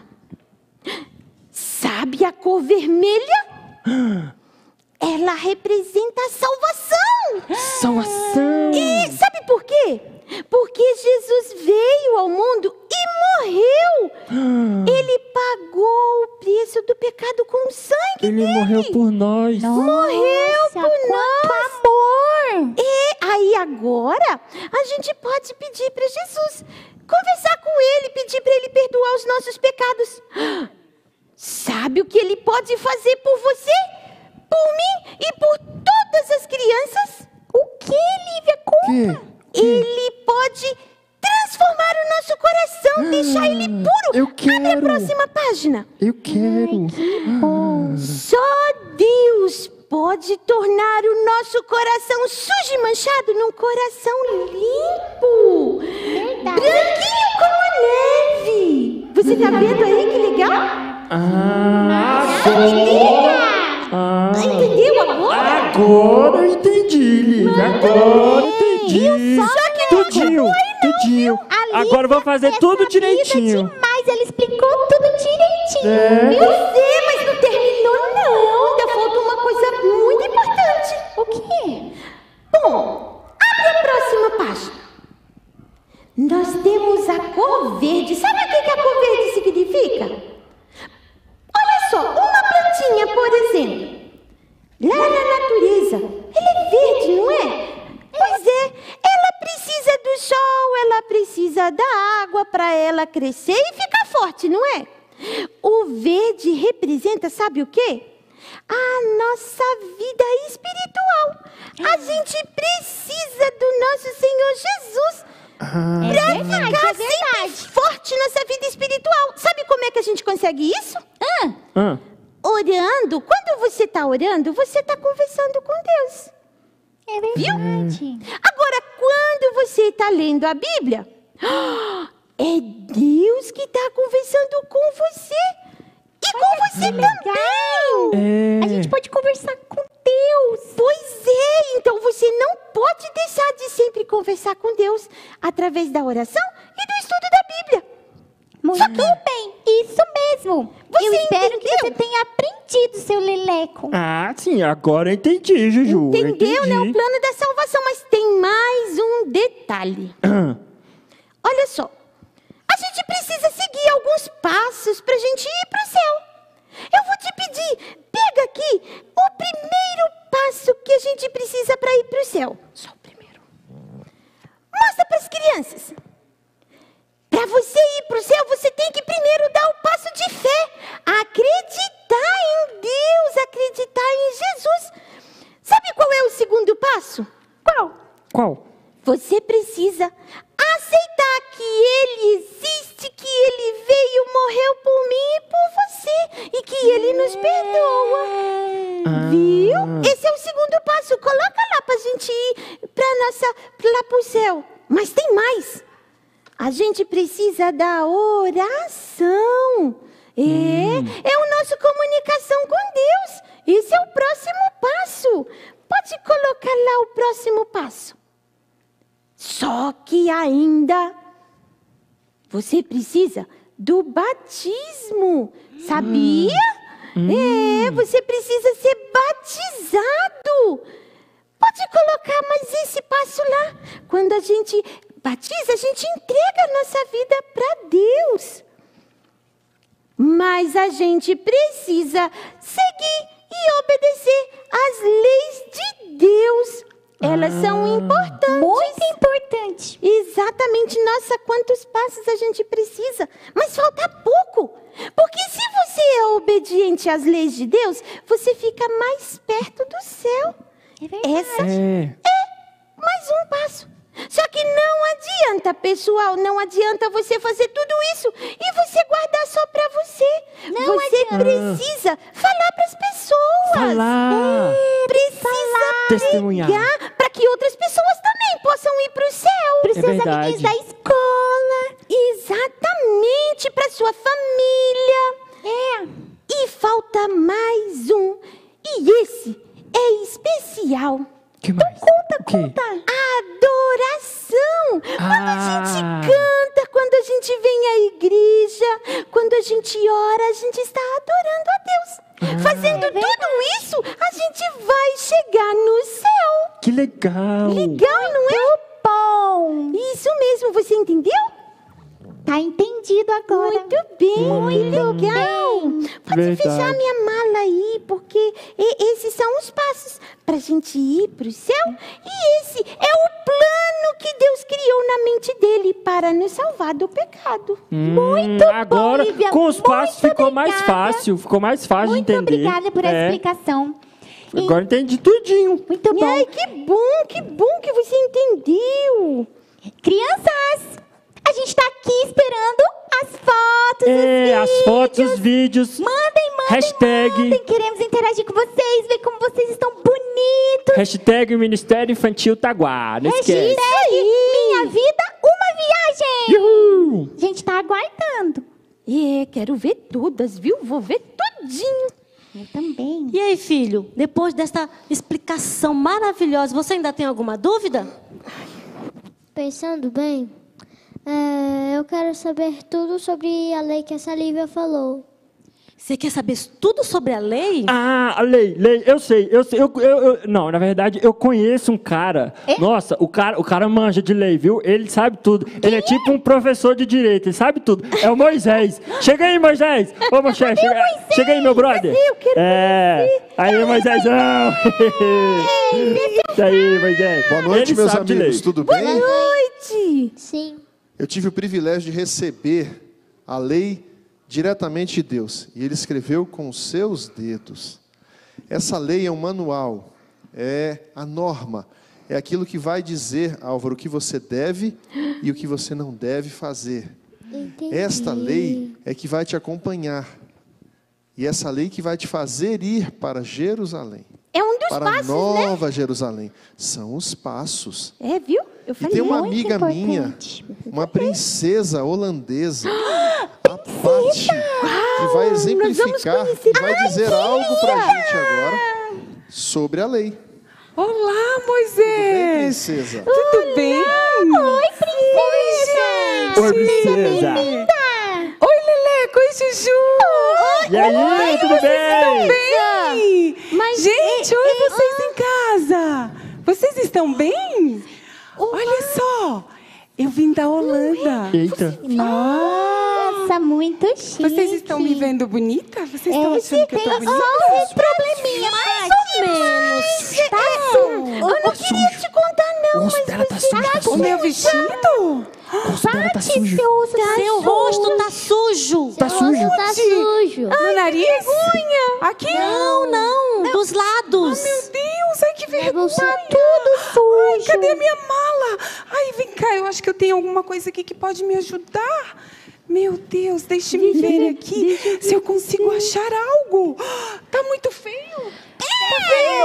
[SPEAKER 6] Sabe a cor vermelha? Ela representa a salvação.
[SPEAKER 4] Salvação.
[SPEAKER 6] E sabe por quê? Porque Jesus veio ao mundo e morreu. Ele pagou o preço do pecado com o sangue
[SPEAKER 4] Ele
[SPEAKER 6] dele.
[SPEAKER 4] Ele morreu por nós.
[SPEAKER 6] Nossa, morreu por nós.
[SPEAKER 10] Amor.
[SPEAKER 6] E aí agora a gente pode pedir para Jesus, conversar com ele, pedir para ele perdoar os nossos pecados. Sabe o que ele pode fazer por você, por mim e por todas as crianças?
[SPEAKER 10] O que, Lívia? Conta.
[SPEAKER 4] Que?
[SPEAKER 6] Ele pode transformar transformar o nosso coração, deixar ele puro.
[SPEAKER 4] Eu quero.
[SPEAKER 6] Abre a próxima página.
[SPEAKER 4] Eu quero.
[SPEAKER 6] Só Deus pode tornar o nosso coração sujo e manchado num coração limpo. Branquinho como a neve. Você tá vendo aí que legal?
[SPEAKER 4] Ah, agora. Ah,
[SPEAKER 6] entendeu agora?
[SPEAKER 4] Agora eu entendi, Lívia. Agora eu entendi.
[SPEAKER 6] Só que
[SPEAKER 4] Tudinho, tudinho. Agora eu vou fazer tudo direitinho.
[SPEAKER 8] Mas ele explicou tudo direitinho.
[SPEAKER 4] É.
[SPEAKER 6] Eu sei, mas não terminou não. Ainda falta uma coisa muito importante.
[SPEAKER 8] O quê?
[SPEAKER 6] Bom, abre a próxima página. Nós temos a cor verde. Sabe o que que a cor verde significa? Olha só, uma plantinha, por exemplo. Lá na natureza, ela é verde, não é? Pois é, ela precisa do sol, ela precisa da água para ela crescer e ficar forte, não é? O verde representa, sabe o quê? A nossa vida espiritual. A gente precisa do nosso Senhor Jesus
[SPEAKER 4] Ah,
[SPEAKER 6] para
[SPEAKER 8] É verdade,
[SPEAKER 6] ficar
[SPEAKER 8] é verdade.
[SPEAKER 6] sempre forte nessa vida espiritual. Sabe como é que a gente consegue isso?
[SPEAKER 4] ah.
[SPEAKER 6] Orando. Quando você está orando, você está conversando com Deus.
[SPEAKER 8] É verdade.
[SPEAKER 6] Agora, quando você está lendo a Bíblia, é Deus que está conversando com você. E com você também.
[SPEAKER 4] É.
[SPEAKER 8] A gente pode conversar com Deus.
[SPEAKER 6] Pois é, então você não pode deixar de sempre conversar com Deus através da oração e do estudo da Bíblia.
[SPEAKER 8] Muito bem, isso mesmo.
[SPEAKER 6] Você
[SPEAKER 8] Eu espero que
[SPEAKER 6] entendeu?
[SPEAKER 8] você tenha aprendido, seu Leleco.
[SPEAKER 4] Ah, sim, agora eu entendi, Juju. eu
[SPEAKER 6] Entendeu, né? O
[SPEAKER 4] entendi.
[SPEAKER 6] plano da salvação, mas tem mais um detalhe.
[SPEAKER 4] Ah,
[SPEAKER 6] Olha só, a gente precisa seguir alguns passos para a gente ir para o céu. Eu vou te pedir, pega aqui o primeiro passo que a gente precisa para ir para o céu. Só o primeiro. Mostra para as crianças. Para você ir para o céu, você tem que primeiro dar o passo de fé. Acreditar em Deus, acreditar em Jesus. Sabe qual é o segundo passo? Qual?
[SPEAKER 4] qual?
[SPEAKER 6] Você precisa aceitar que Ele existe, que Ele veio, morreu por mim e por você. E que Ele nos perdoa.
[SPEAKER 4] Ah.
[SPEAKER 6] Viu? Esse é o segundo passo. Coloca lá para a gente ir pra nossa, lá para o céu. Mas tem mais. A gente precisa da oração. É, é o nosso comunicação com Deus. Esse é o próximo passo. Pode colocar lá o próximo passo. Só que ainda você precisa do batismo. Sabia? É, você precisa ser batizado. Pode colocar mais esse passo lá. Quando a gente batiza, a gente entrega a nossa vida para Deus. Mas a gente precisa seguir e obedecer às leis de Deus. Elas ah, são importantes.
[SPEAKER 8] Muito importante.
[SPEAKER 6] Exatamente. Nossa, quantos passos a gente precisa. Mas falta pouco. Porque se você é obediente às leis de Deus, você fica mais perto do céu.
[SPEAKER 8] É verdade.
[SPEAKER 6] Essa
[SPEAKER 4] É.
[SPEAKER 6] é mais um passo. Só que não adianta, pessoal, não adianta você fazer tudo isso e você guardar só para você.
[SPEAKER 8] Não
[SPEAKER 6] você
[SPEAKER 8] adianta.
[SPEAKER 6] precisa falar para as pessoas.
[SPEAKER 4] Falar.
[SPEAKER 6] É, precisa
[SPEAKER 4] Testemunhar.
[SPEAKER 6] pregar para que outras pessoas também possam ir para o céu.
[SPEAKER 8] Para os
[SPEAKER 4] É
[SPEAKER 8] seus
[SPEAKER 4] verdade.
[SPEAKER 8] amiguinhos da escola.
[SPEAKER 6] Exatamente, para sua família.
[SPEAKER 8] É.
[SPEAKER 6] E falta mais um. E esse é especial.
[SPEAKER 4] Que mais?
[SPEAKER 6] Conta,
[SPEAKER 4] O quê?
[SPEAKER 6] conta. Adoração. Quando a
[SPEAKER 4] Ah.
[SPEAKER 6] gente canta, quando a gente vem à igreja, quando a gente ora, a gente está adorando a Deus. Fazendo
[SPEAKER 8] É verdade.
[SPEAKER 6] tudo isso, a gente vai chegar no céu.
[SPEAKER 4] Que legal.
[SPEAKER 6] Legal, não é?
[SPEAKER 8] Bom.
[SPEAKER 6] Isso mesmo, você entendeu?
[SPEAKER 8] Tá entendido agora.
[SPEAKER 6] Muito bem,
[SPEAKER 8] Muito
[SPEAKER 6] que legal.
[SPEAKER 8] bem.
[SPEAKER 6] Pode
[SPEAKER 4] Verdade.
[SPEAKER 6] fechar minha mala aí, porque e- esses são os passos para a gente ir para o céu. E esse é o plano que Deus criou na mente dele para nos salvar do pecado.
[SPEAKER 4] Muito agora,
[SPEAKER 8] bom, Lívia.
[SPEAKER 4] com os
[SPEAKER 8] Muito
[SPEAKER 4] passos ficou mais
[SPEAKER 8] obrigada.
[SPEAKER 4] fácil. Ficou mais fácil
[SPEAKER 8] Muito
[SPEAKER 4] de entender.
[SPEAKER 8] obrigada por essa
[SPEAKER 4] É.
[SPEAKER 8] explicação. E-
[SPEAKER 4] Agora entendi tudinho.
[SPEAKER 8] Muito bom.
[SPEAKER 6] Ai, que bom, que bom que você entendeu.
[SPEAKER 8] Crianças, a
[SPEAKER 6] gente tá aqui esperando as fotos,
[SPEAKER 4] É,
[SPEAKER 6] os
[SPEAKER 4] as
[SPEAKER 6] vídeos.
[SPEAKER 4] fotos, os vídeos.
[SPEAKER 6] Mandem, mandem,
[SPEAKER 4] Hashtag.
[SPEAKER 6] mandem. Queremos interagir com vocês, ver como vocês estão bonitos.
[SPEAKER 4] Hashtag Ministério Infantil Taguá. Não esquece.
[SPEAKER 6] Hashtag Minha Vida, Uma Viagem.
[SPEAKER 4] Uhul.
[SPEAKER 6] A gente tá aguardando. É, quero ver todas, viu? Vou ver tudinho. Eu também.
[SPEAKER 7] E aí, filho, depois dessa explicação maravilhosa, você ainda tem alguma dúvida?
[SPEAKER 8] Pensando bem, é, eu quero saber tudo sobre a lei que essa Lívia falou.
[SPEAKER 7] Você quer saber tudo sobre a lei?
[SPEAKER 4] Ah, a lei, lei, eu sei, eu sei, eu, eu, eu- não, na verdade, eu conheço um cara, nossa, o cara, o cara manja de lei, viu? Ele sabe tudo, ele é tipo um professor de direito, ele sabe tudo, é o Moisés. Chega aí, Moisés, ô Moisés, chega, chega aí, meu brother.
[SPEAKER 6] eu quero
[SPEAKER 4] É, aí, Moisésão. Isso aí, Moisés.
[SPEAKER 11] Boa noite,
[SPEAKER 4] Ele
[SPEAKER 11] meus
[SPEAKER 4] sabe de lei.
[SPEAKER 11] amigos, tudo bem?
[SPEAKER 6] Noite.
[SPEAKER 8] Sim.
[SPEAKER 11] Eu tive o privilégio de receber a lei diretamente de Deus, e Ele escreveu com os seus dedos. Essa lei é um manual, é a norma, é aquilo que vai dizer, Álvaro, o que você deve e o que você não deve fazer.
[SPEAKER 8] Entendi.
[SPEAKER 11] Esta lei é que vai te acompanhar, e essa lei que vai te fazer ir para Jerusalém,
[SPEAKER 6] É um dos
[SPEAKER 11] para a
[SPEAKER 6] passos,
[SPEAKER 11] Nova Jerusalém. São os passos.
[SPEAKER 6] né? É, viu? Eu
[SPEAKER 11] E
[SPEAKER 6] falei
[SPEAKER 11] tem uma
[SPEAKER 6] muito
[SPEAKER 11] amiga
[SPEAKER 6] importante.
[SPEAKER 11] minha, uma princesa holandesa, a Pati, que vai exemplificar,
[SPEAKER 6] conhecer
[SPEAKER 11] que vai
[SPEAKER 6] a
[SPEAKER 11] dizer algo para a gente agora sobre a lei.
[SPEAKER 12] Olá,
[SPEAKER 11] Tudo bem,
[SPEAKER 12] Moisés.
[SPEAKER 11] princesa?
[SPEAKER 12] Tudo bem?
[SPEAKER 6] Oi, princesa.
[SPEAKER 4] Oi, princesa.
[SPEAKER 12] Oi, Leleco. Oi, Juju.
[SPEAKER 4] E aí, tudo bem?
[SPEAKER 12] Bem?
[SPEAKER 6] Mas,
[SPEAKER 12] Gente,
[SPEAKER 6] é,
[SPEAKER 12] oi
[SPEAKER 6] é,
[SPEAKER 12] vocês em casa. Vocês estão bem? Olha só, eu vim da Holanda.
[SPEAKER 4] Eita.
[SPEAKER 6] Nossa, muito chique.
[SPEAKER 12] Vocês estão me vendo bonita? Vocês estão
[SPEAKER 6] É,
[SPEAKER 12] achando que eu
[SPEAKER 6] tem
[SPEAKER 12] tô bonita?
[SPEAKER 6] só uns probleminha, mais ou menos. Tá, eu não queria te contar, não,
[SPEAKER 4] O rosto
[SPEAKER 6] mas
[SPEAKER 4] dela tá
[SPEAKER 6] você
[SPEAKER 4] sujo, tá
[SPEAKER 12] O
[SPEAKER 4] sujo.
[SPEAKER 12] meu vestido?
[SPEAKER 4] O rosto dela tá sujo.
[SPEAKER 6] seu rosto tá
[SPEAKER 7] Seu rosto tá sujo.
[SPEAKER 4] Tá sujo.
[SPEAKER 8] Tá sujo.
[SPEAKER 12] No nariz? Aqui?
[SPEAKER 7] Não, não, dos lados.
[SPEAKER 12] Meu Deus, ai que vergonha.
[SPEAKER 8] Tá
[SPEAKER 6] tudo sujo.
[SPEAKER 12] Ai, cadê a minha mala? Ai, vem cá, eu acho que eu tenho alguma coisa aqui que pode me ajudar. Meu Deus, deixe-me ver aqui se eu consigo achar algo. Tá muito feio. Tá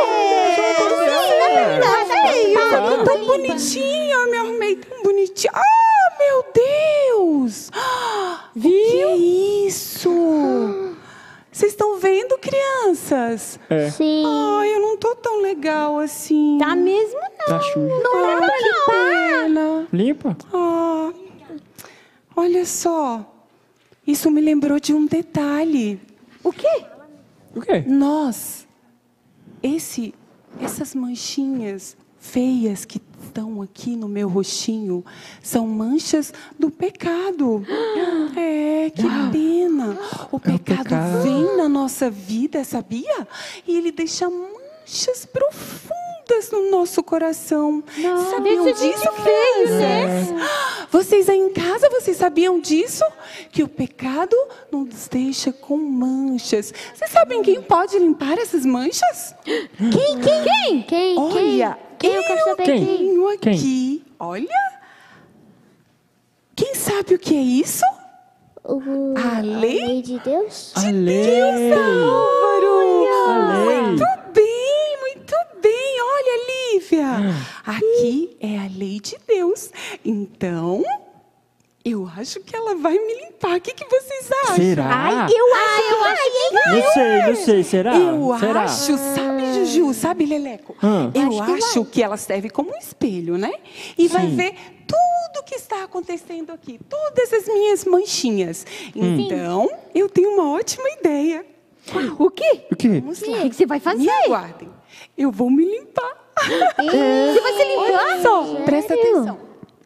[SPEAKER 12] feio. Eu tô tão bonitinha, eu me arrumei tão bonitinha. Ah, meu Deus. O que é isso? Vocês estão vendo, crianças?
[SPEAKER 4] É,
[SPEAKER 8] Sim.
[SPEAKER 12] Ai, eu não tô tão legal assim.
[SPEAKER 6] Tá mesmo, não.
[SPEAKER 4] tá sujo.
[SPEAKER 6] Não dá pra limpar.
[SPEAKER 12] Pena.
[SPEAKER 4] Limpa.
[SPEAKER 12] Ah, olha só, isso me lembrou de um detalhe.
[SPEAKER 6] O quê?
[SPEAKER 4] O quê?
[SPEAKER 12] Nós, esse, essas manchinhas feias que estão aqui no meu rostinho são manchas do pecado. É, que pena. O pecado,
[SPEAKER 4] pecado.
[SPEAKER 12] vem na nossa vida, sabia? E ele deixa manchas profundas no nosso coração. Sabiam
[SPEAKER 6] deixa a gente
[SPEAKER 12] disso,
[SPEAKER 6] feio,
[SPEAKER 12] crianças? Vocês aí em casa, vocês sabiam disso? Que o pecado nos deixa com manchas. Vocês sabem quem pode limpar essas manchas?
[SPEAKER 6] Quem, quem, quem?
[SPEAKER 8] Quem?
[SPEAKER 12] Olha,
[SPEAKER 8] Quem? Eu quero saber
[SPEAKER 4] Quem?
[SPEAKER 8] quem.
[SPEAKER 12] tenho
[SPEAKER 4] Quem?
[SPEAKER 12] aqui. Olha. Quem sabe o que é isso?
[SPEAKER 8] O,
[SPEAKER 12] A lei?
[SPEAKER 8] de Deus?
[SPEAKER 4] A lei.
[SPEAKER 12] Álvaro!
[SPEAKER 4] A lei.
[SPEAKER 12] Muito bem, muito bem. Olha, Lívia. Aqui é a lei de Deus. Então, eu acho que ela vai me limpar. O que, que vocês acham?
[SPEAKER 4] Será?
[SPEAKER 6] Ai, eu acho que vai, hein?
[SPEAKER 4] Não sei, não sei. Será?
[SPEAKER 12] Eu
[SPEAKER 4] Será?
[SPEAKER 12] acho, sabe, Juju, sabe, Leleco?
[SPEAKER 4] Hum.
[SPEAKER 12] Eu acho, que, ela serve como um espelho, né? E vai
[SPEAKER 4] Sim.
[SPEAKER 12] ver tudo que está acontecendo aqui, todas as minhas manchinhas. Então, eu tenho uma ótima ideia.
[SPEAKER 6] O quê?
[SPEAKER 4] O quê?
[SPEAKER 12] Vamos lá.
[SPEAKER 6] O que que você vai fazer?
[SPEAKER 12] Me aguardem. Eu vou me limpar.
[SPEAKER 6] Você vai se limpar?
[SPEAKER 12] Olha só, presta atenção.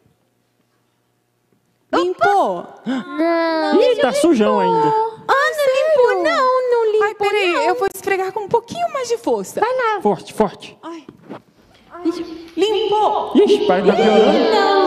[SPEAKER 12] Limpou?
[SPEAKER 8] Não.
[SPEAKER 4] Ih, tá sujão ainda.
[SPEAKER 6] Ah, não limpou, não, não limpou.
[SPEAKER 12] Ai, peraí, eu vou esfregar com um pouquinho mais de força.
[SPEAKER 6] Vai lá.
[SPEAKER 4] Forte, forte.
[SPEAKER 12] Limpou?
[SPEAKER 4] Ixi, parece que tá piorando.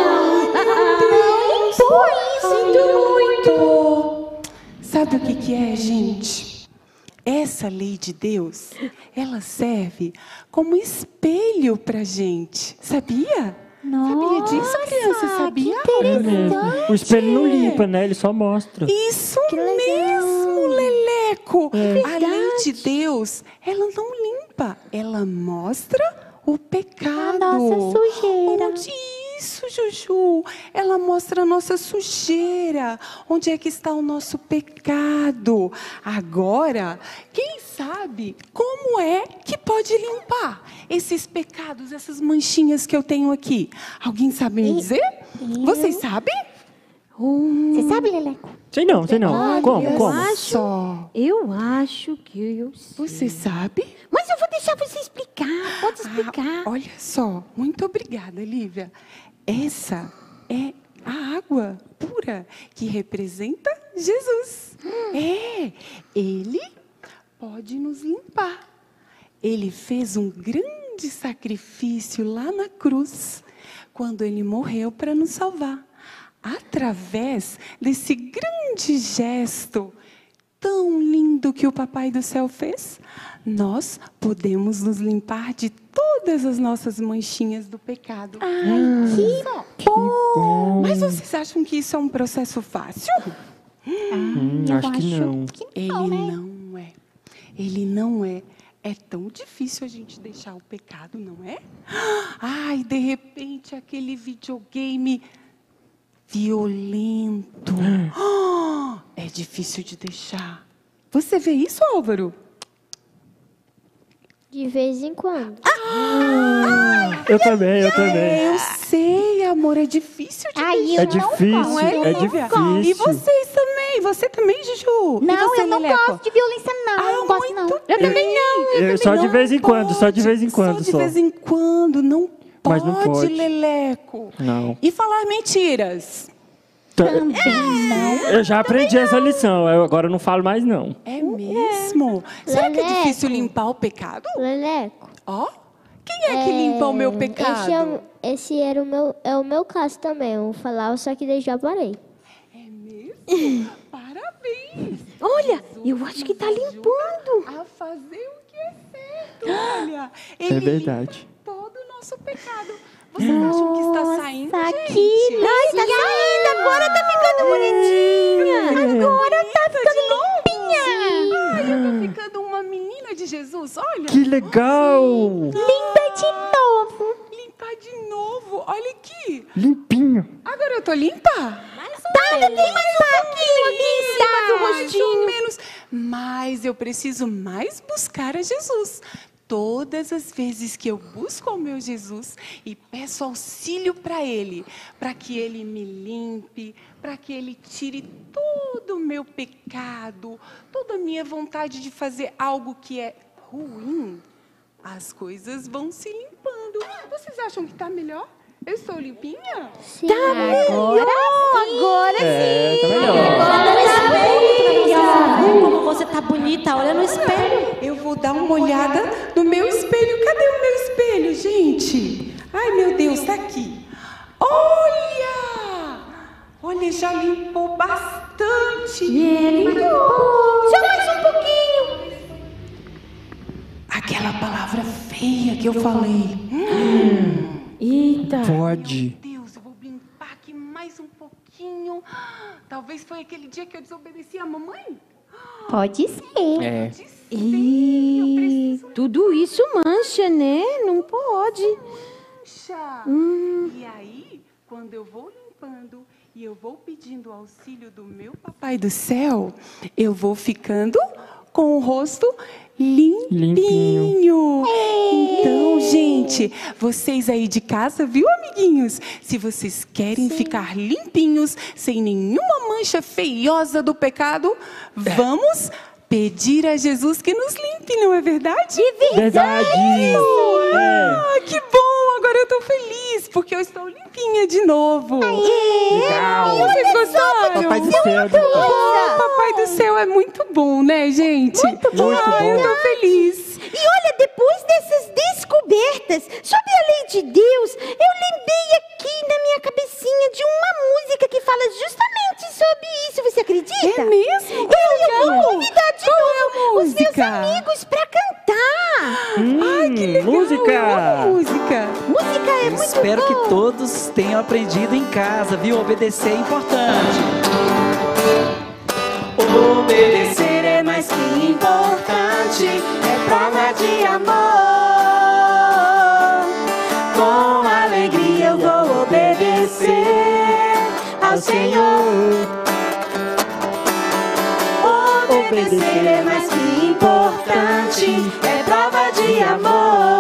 [SPEAKER 6] Não limpou isso.
[SPEAKER 12] Muito. Sabe o que que é, gente? Essa lei de Deus, ela serve como espelho pra gente. Sabia?
[SPEAKER 6] Nossa,
[SPEAKER 12] Sabia disso, criança, sabia?
[SPEAKER 4] É mesmo. O espelho não limpa, né? Ele só mostra.
[SPEAKER 12] Isso mesmo, Leleco.
[SPEAKER 4] É.
[SPEAKER 12] A lei de Deus, ela não limpa, ela mostra o pecado.
[SPEAKER 6] A nossa sujeira.
[SPEAKER 12] Onde isso, Juju? Ela mostra a nossa sujeira. Onde é que está o nosso pecado? Agora, quem sabe como é que pode limpar esses pecados, essas manchinhas que eu tenho aqui? Alguém sabe me dizer? Vocês sabem?
[SPEAKER 6] Você sabe, Leleco?
[SPEAKER 4] Sei não, sei não.
[SPEAKER 6] Olha,
[SPEAKER 4] Como,
[SPEAKER 6] eu
[SPEAKER 4] como?
[SPEAKER 6] acho, eu acho que eu sei.
[SPEAKER 12] Você sabe?
[SPEAKER 6] Mas eu vou deixar você explicar. Pode explicar.
[SPEAKER 12] Ah, olha só, muito obrigada, Lívia. Essa é a água pura que representa Jesus. Hum. É, ele pode nos limpar. Ele fez um grande sacrifício lá na cruz, quando ele morreu para nos salvar. Através desse grande gesto tão lindo que o Papai do Céu fez, nós podemos nos limpar de todas as nossas manchinhas do pecado.
[SPEAKER 6] Ai, que
[SPEAKER 12] bom! Mas vocês acham que isso é um processo fácil?
[SPEAKER 4] Hum, acho que não.
[SPEAKER 12] Ele não é. Ele não é. É tão difícil a gente deixar o pecado, não é? Ai, de repente, aquele videogame violento. É difícil de deixar. Você vê isso, Álvaro?
[SPEAKER 8] De vez em quando.
[SPEAKER 12] Ah,
[SPEAKER 4] eu também, eu também.
[SPEAKER 12] Eu sei, amor, é difícil de
[SPEAKER 6] Ai,
[SPEAKER 12] deixar.
[SPEAKER 4] É difícil,
[SPEAKER 12] não é,
[SPEAKER 4] é
[SPEAKER 12] Lívia?
[SPEAKER 4] difícil.
[SPEAKER 12] E vocês também? Você também, Juju?
[SPEAKER 6] Não,
[SPEAKER 12] e você,
[SPEAKER 6] eu não
[SPEAKER 12] Leleco?
[SPEAKER 6] gosto de violência, não.
[SPEAKER 12] Ah,
[SPEAKER 6] eu não gosto, não.
[SPEAKER 12] muito
[SPEAKER 6] Eu também não.
[SPEAKER 4] Eu, só de vez em quando, só de vez em quando
[SPEAKER 12] Só de
[SPEAKER 4] só.
[SPEAKER 12] vez em quando, não
[SPEAKER 4] Mas
[SPEAKER 12] pode,
[SPEAKER 4] não pode.
[SPEAKER 12] Leleco.
[SPEAKER 4] Não.
[SPEAKER 12] E falar mentiras?
[SPEAKER 4] Também não. Eu já aprendi essa lição, eu agora não falo mais não.
[SPEAKER 12] É mesmo? Será que é
[SPEAKER 8] Leleco.
[SPEAKER 12] difícil limpar o pecado?
[SPEAKER 8] Leleco.
[SPEAKER 12] Ó, quem é que limpa o meu pecado?
[SPEAKER 8] Esse, é, o- esse era o meu, é o meu caso também. Eu falava, só que daí já parei.
[SPEAKER 12] É mesmo? Parabéns!
[SPEAKER 6] Olha, eu acho que tá limpando.
[SPEAKER 12] A fazer o que é certo, olha. Ele
[SPEAKER 4] É verdade.
[SPEAKER 12] limpa todo o nosso pecado. Vocês acham que está saindo,
[SPEAKER 6] Nossa,
[SPEAKER 12] gente?
[SPEAKER 6] que Ai, tá saindo. Agora tá ficando bonitinha. Agora tá ficando limpinha.
[SPEAKER 12] Ai, eu tô ficando uma menina de Jesus, olha.
[SPEAKER 4] Que legal!
[SPEAKER 6] Limpa de novo.
[SPEAKER 12] Limpar de novo, olha aqui.
[SPEAKER 4] Limpinho.
[SPEAKER 12] Agora eu tô limpa?
[SPEAKER 6] Tá, tem mais um pouquinho aqui em cima do
[SPEAKER 12] Mais ou
[SPEAKER 6] rostinho.
[SPEAKER 12] menos. Mas eu preciso mais buscar a Jesus. Todas as vezes que eu busco ao meu Jesus e peço auxílio para Ele, para que Ele me limpe, para que Ele tire todo o meu pecado, toda a minha vontade de fazer algo que é ruim, as coisas vão se limpando. Vocês acham que está melhor? Eu estou limpinha?
[SPEAKER 8] Sim.
[SPEAKER 6] Tá melhor. Agora
[SPEAKER 4] É,
[SPEAKER 6] sim.
[SPEAKER 4] tá melhor.
[SPEAKER 7] Olha no espelho. Como você tá bonita, olha no espelho.
[SPEAKER 12] Eu vou dar uma olhada no meu espelho. Cadê o meu espelho, gente? Ai, meu Deus, tá aqui. Olha! Olha, já limpou bastante.
[SPEAKER 6] Só mais um pouquinho.
[SPEAKER 12] Aquela palavra feia que eu falei.
[SPEAKER 6] Eita.
[SPEAKER 4] Pode.
[SPEAKER 12] Meu Deus, eu vou limpar aqui mais um pouquinho. Talvez foi aquele dia que eu desobedeci a mamãe.
[SPEAKER 6] Pode ser.
[SPEAKER 4] É.
[SPEAKER 6] E tudo isso mancha, né? Não pode.
[SPEAKER 12] Mancha.
[SPEAKER 6] Hum.
[SPEAKER 12] E aí, quando eu vou limpando e eu vou pedindo auxílio do meu Papai do Céu, eu vou ficando com o rosto limpinho.
[SPEAKER 4] Limpinho.
[SPEAKER 12] Então, gente, vocês aí de casa, viu, amiguinhos? Se vocês querem ficar limpinhos, sem nenhuma mancha feiosa do pecado, vamos pedir a Jesus que nos limpe, não é verdade?
[SPEAKER 4] Verdade.
[SPEAKER 12] Ah, que bom! Agora eu tô feliz, porque eu estou limpinha de novo.
[SPEAKER 4] Legal.
[SPEAKER 12] Vocês gostaram?
[SPEAKER 4] Papai do céu.
[SPEAKER 12] Ah, Papai do Céu é muito bom, né, gente? Muito
[SPEAKER 6] bom.
[SPEAKER 12] Ah, eu tô feliz.
[SPEAKER 6] E olha, depois dessas descobertas sobre a lei de Deus, eu lembrei aqui na minha cabecinha de uma música que fala justamente sobre isso. Você acredita?
[SPEAKER 12] É mesmo?
[SPEAKER 6] Eu ia convidar de
[SPEAKER 12] Qual é a
[SPEAKER 6] novo os meus
[SPEAKER 12] música?
[SPEAKER 6] amigos pra cantar.
[SPEAKER 4] Hum,
[SPEAKER 12] Ai, que legal.
[SPEAKER 4] música.
[SPEAKER 12] Eu amo música.
[SPEAKER 6] Música é
[SPEAKER 5] Eu
[SPEAKER 6] muito
[SPEAKER 5] espero
[SPEAKER 6] boa.
[SPEAKER 5] que todos irmãos tenham aprendido em casa, viu? Obedecer é importante.
[SPEAKER 3] Obedecer é mais que importante, é prova de amor. Com alegria eu vou obedecer ao Senhor. Obedecer é mais que importante, é prova de amor.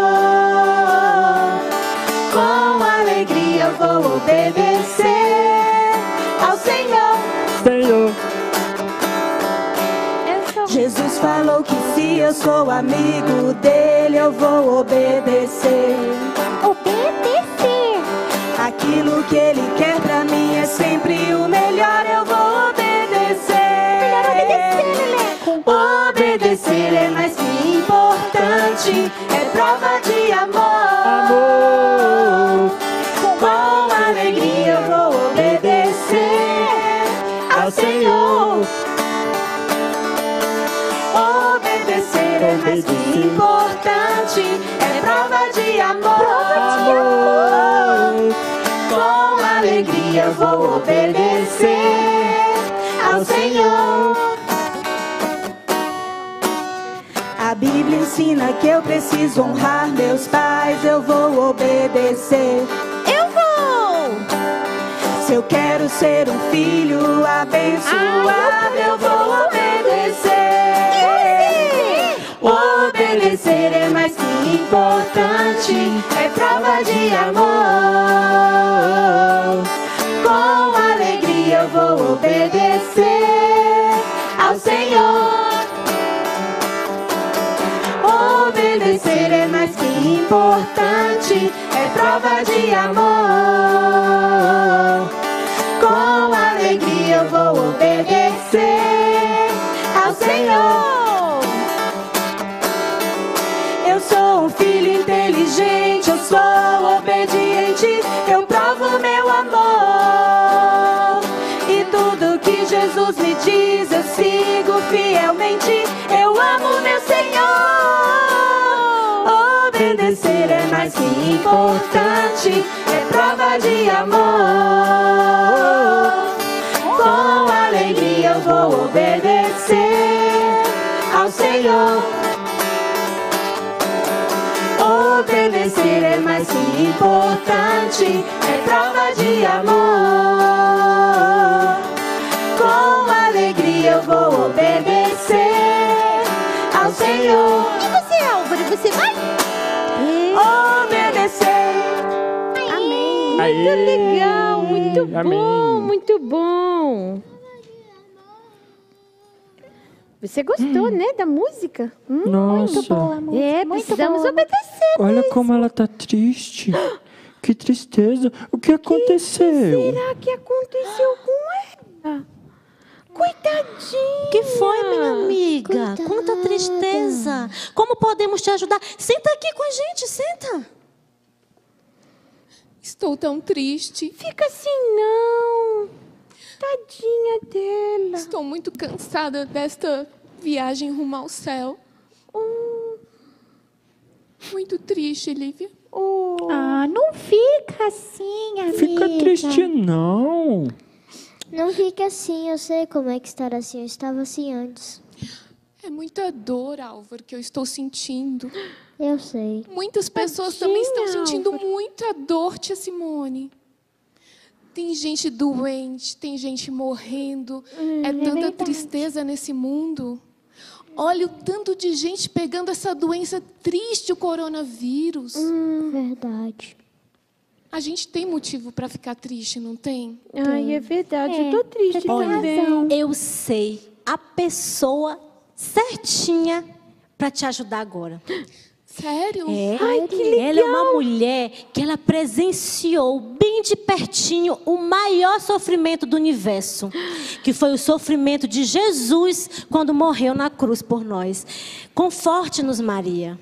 [SPEAKER 3] Com alegria eu vou obedecer ao Senhor.
[SPEAKER 4] Senhor.
[SPEAKER 3] Jesus falou que se eu sou amigo dele, eu vou obedecer. Obedecer. Aquilo que ele quer pra mim é sempre o melhor, eu vou obedecer. Melhor obedecer, Leleco. Obedecer é mais que importante, é prova de amor. Amor. Com alegria eu vou obedecer ao Senhor. Obedecer é mais que importante, é prova de amor. Amor. Com alegria eu vou obedecer ao Senhor. A Bíblia ensina que eu preciso honrar meus pais, eu vou obedecer. Eu vou! Se eu quero ser um filho abençoado, eu vou obedecer. Obedecer é mais que importante, é prova de amor. Com alegria eu vou obedecer ao Senhor. Obedecer é mais que importante, é prova de amor. Com alegria eu vou obedecer ao Senhor. Eu sou um filho inteligente, eu sou obediente, eu provo meu amor. E tudo que Jesus me diz eu sigo fielmente, eu amo meu Senhor. Obedecer é mais que importante, é prova de amor. Com alegria eu vou obedecer ao Senhor. Obedecer é mais que importante, é prova de amor. Com alegria eu vou obedecer ao Senhor.
[SPEAKER 6] E você, Álvaro, você vai?
[SPEAKER 3] Obedecer.
[SPEAKER 6] Amém.
[SPEAKER 4] Aê.
[SPEAKER 6] Muito legal, muito bom,
[SPEAKER 4] Amém.
[SPEAKER 6] muito bom. Você gostou, né, da música? Hum,
[SPEAKER 4] Nossa.
[SPEAKER 6] Muito boa a música. É,
[SPEAKER 7] Muito
[SPEAKER 6] precisamos
[SPEAKER 7] boa.
[SPEAKER 6] obedecer.
[SPEAKER 4] Olha
[SPEAKER 6] mesmo.
[SPEAKER 4] como ela tá triste. Que tristeza. O que aconteceu?
[SPEAKER 6] Será que aconteceu com ela? Coitadinha.
[SPEAKER 7] O que foi, minha amiga?
[SPEAKER 8] Coitada.
[SPEAKER 7] Quanta tristeza. Como podemos te ajudar? Senta aqui com a gente, senta.
[SPEAKER 12] Estou tão triste.
[SPEAKER 6] Fica assim, não. Tadinha dela.
[SPEAKER 12] Estou muito cansada desta viagem rumo ao céu.
[SPEAKER 6] Oh,
[SPEAKER 12] Muito triste, Lívia.
[SPEAKER 6] oh.
[SPEAKER 8] Ah, não fica assim, amiga.
[SPEAKER 4] Fica triste não.
[SPEAKER 8] Não fica assim, eu sei como é que estar assim. Eu estava assim antes.
[SPEAKER 12] É muita dor, Álvaro, que eu estou sentindo.
[SPEAKER 8] Eu sei.
[SPEAKER 12] Muitas pessoas
[SPEAKER 6] Tadinha,
[SPEAKER 12] também estão sentindo
[SPEAKER 6] Álvaro.
[SPEAKER 12] muita dor, tia Simone. Tem gente doente, tem gente morrendo. é tanta
[SPEAKER 8] verdade.
[SPEAKER 12] tristeza nesse mundo. Olha o tanto de gente pegando essa doença triste, o coronavírus.
[SPEAKER 8] Verdade.
[SPEAKER 12] A gente tem motivo para ficar triste, não tem?
[SPEAKER 6] Ai, é verdade.
[SPEAKER 8] É,
[SPEAKER 6] Eu tô triste
[SPEAKER 8] você tem
[SPEAKER 6] também.
[SPEAKER 8] razão.
[SPEAKER 7] Eu sei a pessoa certinha para te ajudar agora.
[SPEAKER 12] Sério?
[SPEAKER 7] É.
[SPEAKER 6] Ai, que legal.
[SPEAKER 7] Ela é uma mulher que ela presenciou bem de pertinho o maior sofrimento do universo, que foi o sofrimento de Jesus quando morreu na cruz por nós. Conforte-nos, Maria.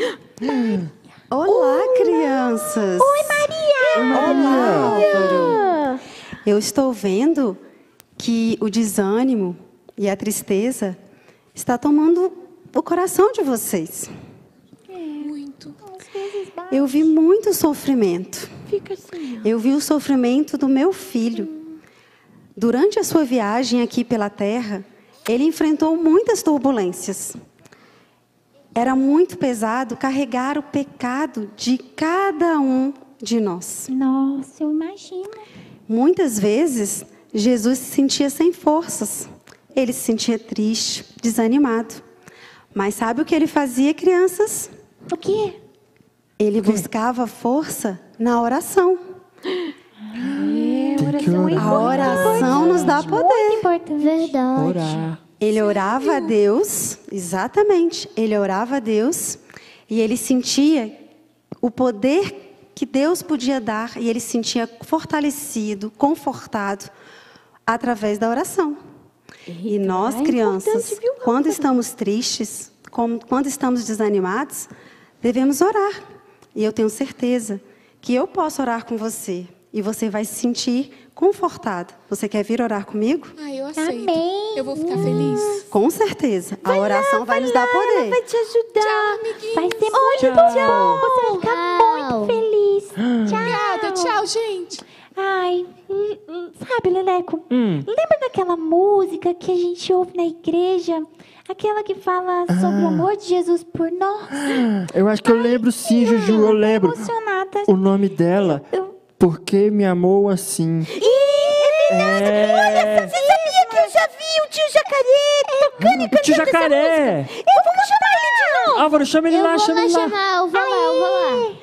[SPEAKER 13] Olá, crianças. Oi, Maria. Olá, Álvaro. Eu estou vendo que o desânimo e a tristeza está tomando o coração de vocês.
[SPEAKER 12] Muito.
[SPEAKER 13] Eu vi muito sofrimento.
[SPEAKER 6] fica assim.
[SPEAKER 13] Eu vi o sofrimento do meu filho. Durante a sua viagem aqui pela terra, ele enfrentou muitas turbulências. Era muito pesado carregar o pecado de cada um de nós.
[SPEAKER 8] Nossa, eu imagino.
[SPEAKER 13] Muitas vezes, Jesus se sentia sem forças. Ele se sentia triste, desanimado. Mas sabe o que ele fazia, crianças?
[SPEAKER 8] O quê?
[SPEAKER 13] Ele buscava força na oração.
[SPEAKER 6] É, oração é
[SPEAKER 13] A oração nos dá poder.
[SPEAKER 8] Muito importante. Verdade.
[SPEAKER 4] Orar.
[SPEAKER 13] Ele orava a Deus, exatamente, ele orava a Deus e ele sentia o poder que Deus podia dar e ele se sentia fortalecido, confortado através da oração. E nós, crianças, quando estamos tristes, quando estamos desanimados, devemos orar. E eu tenho certeza que eu posso orar com você e você vai se sentir confortado. Você quer vir orar comigo?
[SPEAKER 14] Ah, eu aceito.
[SPEAKER 8] Amém.
[SPEAKER 14] Eu vou ficar feliz.
[SPEAKER 13] Com certeza. A oração vai nos dar poder.
[SPEAKER 6] Vai te ajudar.
[SPEAKER 14] Tchau, amiguinhos.
[SPEAKER 8] Vai ser
[SPEAKER 6] Tchau.
[SPEAKER 8] muito bom. Você vai ficar muito feliz. Tchau.
[SPEAKER 14] Obrigada. Tchau, gente.
[SPEAKER 8] Ai, hum, hum, sabe, Leleco?
[SPEAKER 4] Hum.
[SPEAKER 8] Lembra daquela música que a gente ouve na igreja? Aquela que fala sobre o amor de Jesus por nós?
[SPEAKER 4] Eu acho que eu lembro sim, Juju, eu lembro.
[SPEAKER 8] Emocionada.
[SPEAKER 4] O nome dela, Por que me amou assim?
[SPEAKER 6] Ih, é verdade.
[SPEAKER 4] É...
[SPEAKER 6] Olha, você sabia que eu já vi o tio Jacaré tocando e cantando
[SPEAKER 4] Tio Jacaré.
[SPEAKER 6] essa música? Eu vou chamar ele de novo.
[SPEAKER 4] Álvaro, chama ele
[SPEAKER 8] Eu
[SPEAKER 4] lá,
[SPEAKER 8] vou
[SPEAKER 4] chama
[SPEAKER 8] lá
[SPEAKER 4] ele lá.
[SPEAKER 8] chamar, eu vou lá, eu vou lá.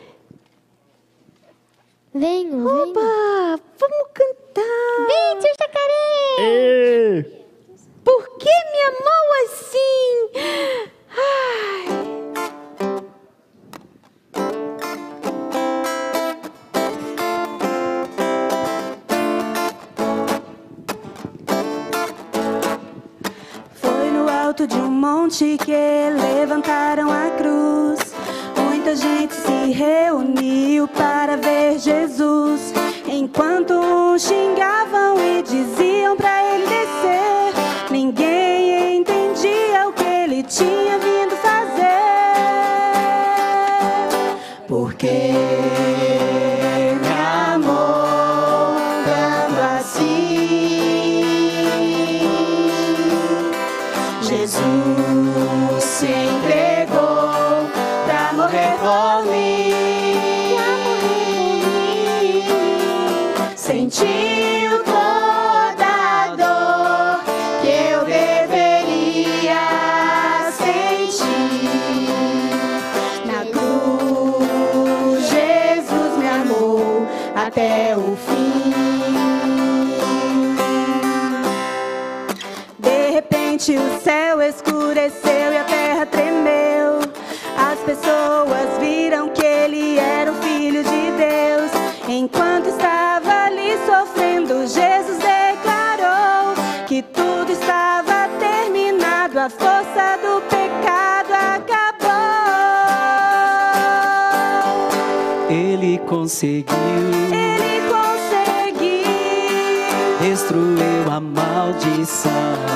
[SPEAKER 8] Venho, venho.
[SPEAKER 6] Oba, vamos cantar.
[SPEAKER 8] Vem, tio Jacaré.
[SPEAKER 4] Ê.
[SPEAKER 6] Por que me amou assim? Ai.
[SPEAKER 15] Foi no alto de um monte que levantaram a cruz. Muita gente se reuniu para ver Jesus. Enquanto uns xingavam e diziam para ele descer, ninguém entendia o que ele tinha vindo fazer. Porque me amou tanto assim. Jesus se entregou pra morrer por mim. Sentiu toda a dor que eu deveria sentir. Na cruz, Jesus me amou até o fim. De repente o céu escureceu e a terra tremeu. As pessoas viram que ele era o Filho de Deus. Enquanto estava ali sofrendo, Jesus declarou que tudo estava terminado, a força do pecado acabou.
[SPEAKER 5] Ele conseguiu,
[SPEAKER 15] Ele conseguiu,
[SPEAKER 5] destruiu a maldição.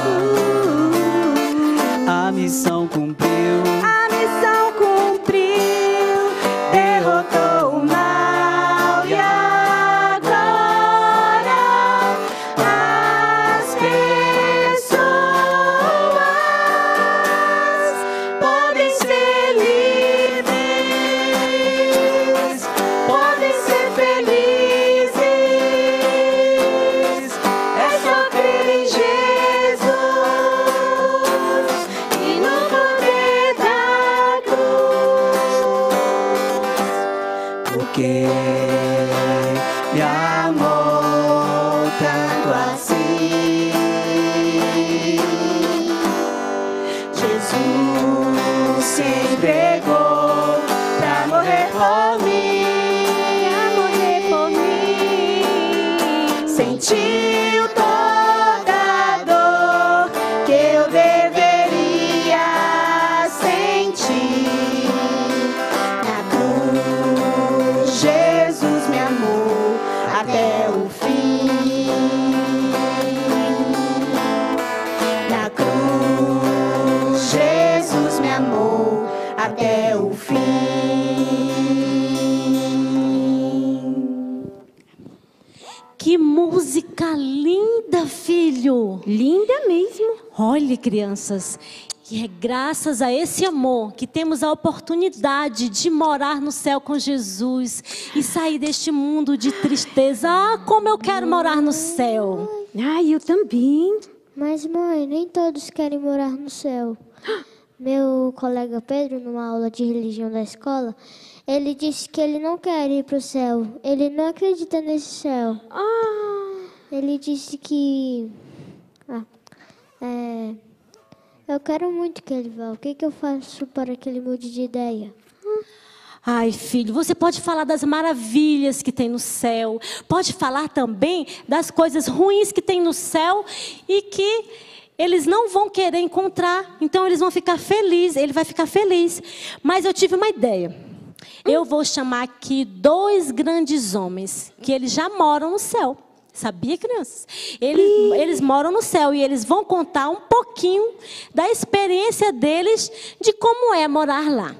[SPEAKER 5] A missão cumpriu,
[SPEAKER 15] a missão cumpriu, derrotou o mal e agora as pessoas podem ser livres, podem ser felizes. É só crer em Jesus e no poder da cruz. Porque me amou tanto assim. Jesus se entregou pra morrer por mim, pra morrer por mim. Sentiu toda a dor que eu deveria sentir. Na cruz, Jesus me amou até o fim. Na cruz, Jesus me amou até o fim.
[SPEAKER 7] Que música linda, filho!
[SPEAKER 6] Linda mesmo.
[SPEAKER 7] Olha, crianças, e é graças a esse amor que temos a oportunidade de morar no céu com Jesus e sair deste mundo de tristeza. Ah, como eu quero morar no céu!
[SPEAKER 6] Ah, eu também.
[SPEAKER 8] Mas, mãe, nem todos querem morar no céu. Meu colega Pedro, numa aula de religião da escola, ele disse que ele não quer ir para o céu. Ele não acredita nesse céu.
[SPEAKER 6] Ah.
[SPEAKER 8] Ele disse que... Ah, é, eu quero muito que ele vá. O que, que eu faço para que ele mude de ideia?
[SPEAKER 7] Ai, filho, você pode falar das maravilhas que tem no céu. Pode falar também das coisas ruins que tem no céu e que eles não vão querer encontrar. Então, eles vão ficar felizes. Ele vai ficar feliz. Mas eu tive uma ideia. Eu vou chamar aqui dois grandes homens que eles já moram no céu. Sabia, crianças? Eles, eles moram no céu e eles vão contar um pouquinho da experiência deles de como é morar lá.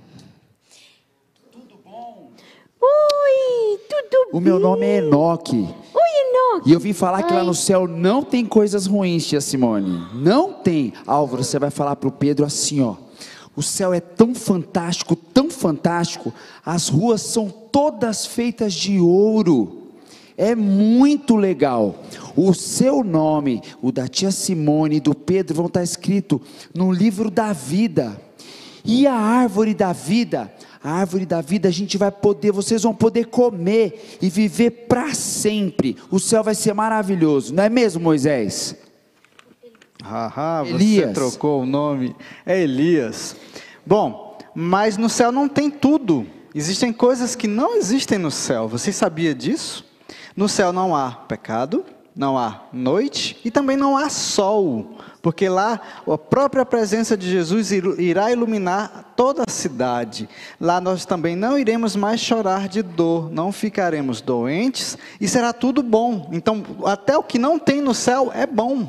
[SPEAKER 6] Oi, tudo bem?
[SPEAKER 16] O meu nome é Enoque.
[SPEAKER 6] Oi, Enoque.
[SPEAKER 16] E eu vim falar que lá no céu não tem coisas ruins, tia Simone. Não tem. Álvaro, você vai falar para o Pedro assim, ó. O céu é tão fantástico, tão fantástico. As ruas são todas feitas de ouro. É muito legal. O seu nome, o da tia Simone e do Pedro vão estar escrito no livro da vida. E a árvore da vida... A árvore da vida a gente vai poder, vocês vão poder comer e viver para sempre. O céu vai ser maravilhoso, não é mesmo, Moisés?
[SPEAKER 17] Haha, você
[SPEAKER 16] Elias.
[SPEAKER 17] trocou o nome. É Elias. Bom, mas no céu não tem tudo. Existem coisas que não existem no céu. Você sabia disso? No céu não há pecado, não há noite e também não há sol. Porque lá a própria presença de Jesus irá iluminar toda a cidade. Lá nós também não iremos mais chorar de dor, não ficaremos doentes e será tudo bom. Então, até o que não tem no céu é bom.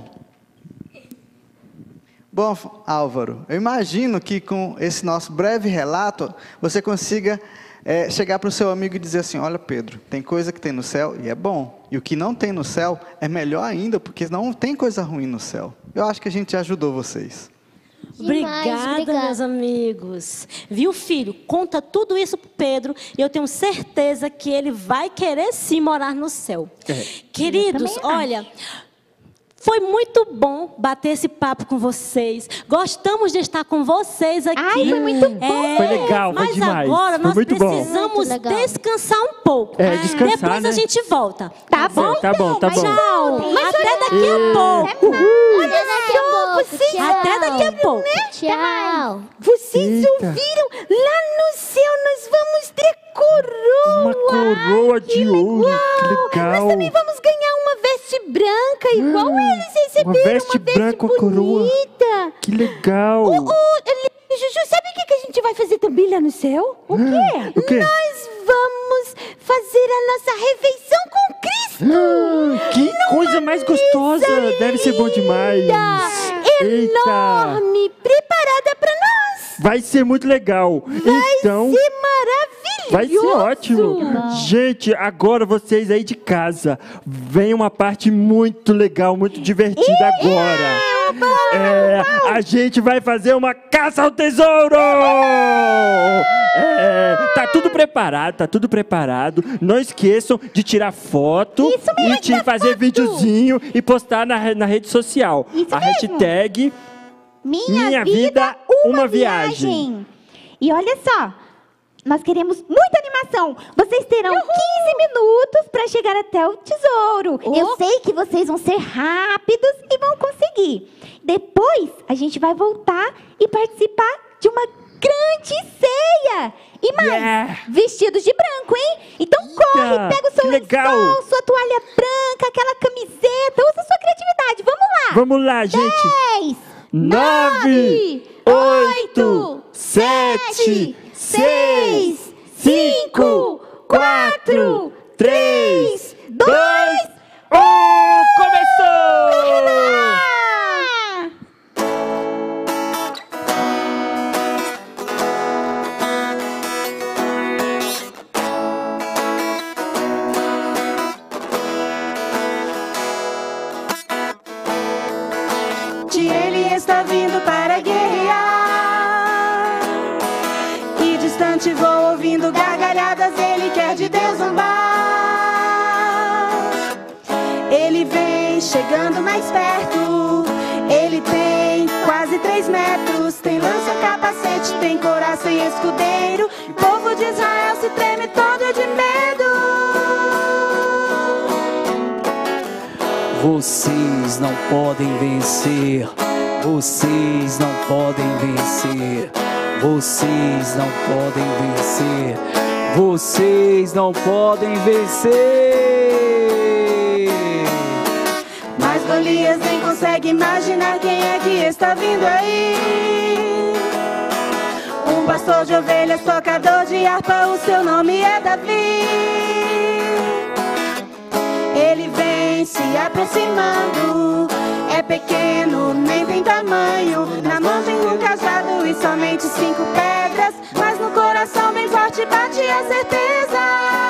[SPEAKER 17] Bom, Álvaro, eu imagino que com esse nosso breve relato, você consiga é, chegar para o seu amigo e dizer assim, olha Pedro, tem coisa que tem no céu e é bom. E o que não tem no céu é melhor ainda, porque não tem coisa ruim no céu. Eu acho que a gente ajudou vocês.
[SPEAKER 7] Obrigada,
[SPEAKER 8] obrigada.
[SPEAKER 7] meus amigos. Viu, filho? Conta tudo isso pro Pedro e eu tenho certeza que ele vai querer sim morar no céu.
[SPEAKER 4] É.
[SPEAKER 7] Queridos, olha... Foi muito bom bater esse papo com vocês. Gostamos de estar com vocês aqui.
[SPEAKER 6] Ai, foi muito bom.
[SPEAKER 7] É,
[SPEAKER 4] Foi legal, foi
[SPEAKER 7] mas
[SPEAKER 4] demais.
[SPEAKER 7] agora
[SPEAKER 4] Foi
[SPEAKER 7] nós
[SPEAKER 4] muito bom.
[SPEAKER 7] precisamos
[SPEAKER 8] Muito legal.
[SPEAKER 7] descansar um pouco.
[SPEAKER 4] É, descansar,
[SPEAKER 7] Depois
[SPEAKER 4] né?
[SPEAKER 7] a gente volta.
[SPEAKER 6] Tá bom?
[SPEAKER 4] Tá bom, tá bom.
[SPEAKER 7] Tchau.
[SPEAKER 6] Mas
[SPEAKER 7] Até
[SPEAKER 6] olha-
[SPEAKER 7] daqui a pouco.
[SPEAKER 8] Até daqui a pouco. Tchau.
[SPEAKER 7] Até daqui a pouco.
[SPEAKER 8] Tchau.
[SPEAKER 6] Vocês
[SPEAKER 4] Eita.
[SPEAKER 6] ouviram? Lá no céu nós vamos ter coroa.
[SPEAKER 4] Uma coroa de
[SPEAKER 6] Que
[SPEAKER 4] ouro,
[SPEAKER 6] legal.
[SPEAKER 4] que legal.
[SPEAKER 6] Nós também vamos ganhar uma veste branca, igual
[SPEAKER 4] Ah,
[SPEAKER 6] eles receberam.
[SPEAKER 4] uma veste branca com a coroa.
[SPEAKER 6] bonita.
[SPEAKER 4] Que legal.
[SPEAKER 6] Ô, ô, Eli- Juju, sabe o que que a gente vai fazer também lá no céu? O quê?
[SPEAKER 4] O quê?
[SPEAKER 6] Nós vamos fazer a nossa refeição com Cristo.
[SPEAKER 4] Ah, que coisa mais gostosa. Deve ser bom demais. Eita.
[SPEAKER 6] Enorme, preparada para nós.
[SPEAKER 4] Vai ser muito legal. Então,
[SPEAKER 6] Ser maravilhoso.
[SPEAKER 4] vai ser ótimo. Gente, agora vocês aí de casa, vem uma parte muito legal, muito divertida agora. É, a gente vai fazer uma caça ao tesouro. É, tá tudo preparado, tá tudo preparado. Não esqueçam de tirar foto e de fazer videozinho e postar na, re- na rede social. A hashtag
[SPEAKER 18] Minha,
[SPEAKER 4] Minha
[SPEAKER 18] vida,
[SPEAKER 4] vida,
[SPEAKER 18] uma,
[SPEAKER 4] uma
[SPEAKER 18] viagem.
[SPEAKER 4] viagem.
[SPEAKER 18] E olha só, nós queremos muita animação. Vocês terão quinze minutos para chegar até o tesouro. Eu sei que vocês vão ser rápidos e vão conseguir. Depois, a gente vai voltar e participar de uma grande ceia. E mais,
[SPEAKER 4] Yeah.
[SPEAKER 18] vestidos de branco, hein? Então corre, pega o seu
[SPEAKER 4] que legal.
[SPEAKER 18] lençol, sua toalha branca, aquela camiseta, usa sua criatividade. Vamos lá.
[SPEAKER 4] Vamos lá, gente.
[SPEAKER 18] Dez,
[SPEAKER 4] Nove, oito, sete, seis, cinco, quatro, três, dois, um. Começou!
[SPEAKER 15] Ele vem chegando mais perto. Ele tem quase três metros. Tem lança, capacete, tem coração e escudeiro. O povo de Israel se treme todo de medo.
[SPEAKER 5] Vocês não podem vencer. Vocês não podem vencer. Vocês não podem vencer. Vocês não podem vencer.
[SPEAKER 15] Mas Golias nem consegue imaginar quem é que está vindo aí. Um pastor de ovelhas, tocador de harpa, o seu nome é Davi. Ele vem se aproximando. É pequeno, nem tem tamanho. Na mão tem um cajado e somente cinco pedras. Mas no coração bem forte bate a certeza.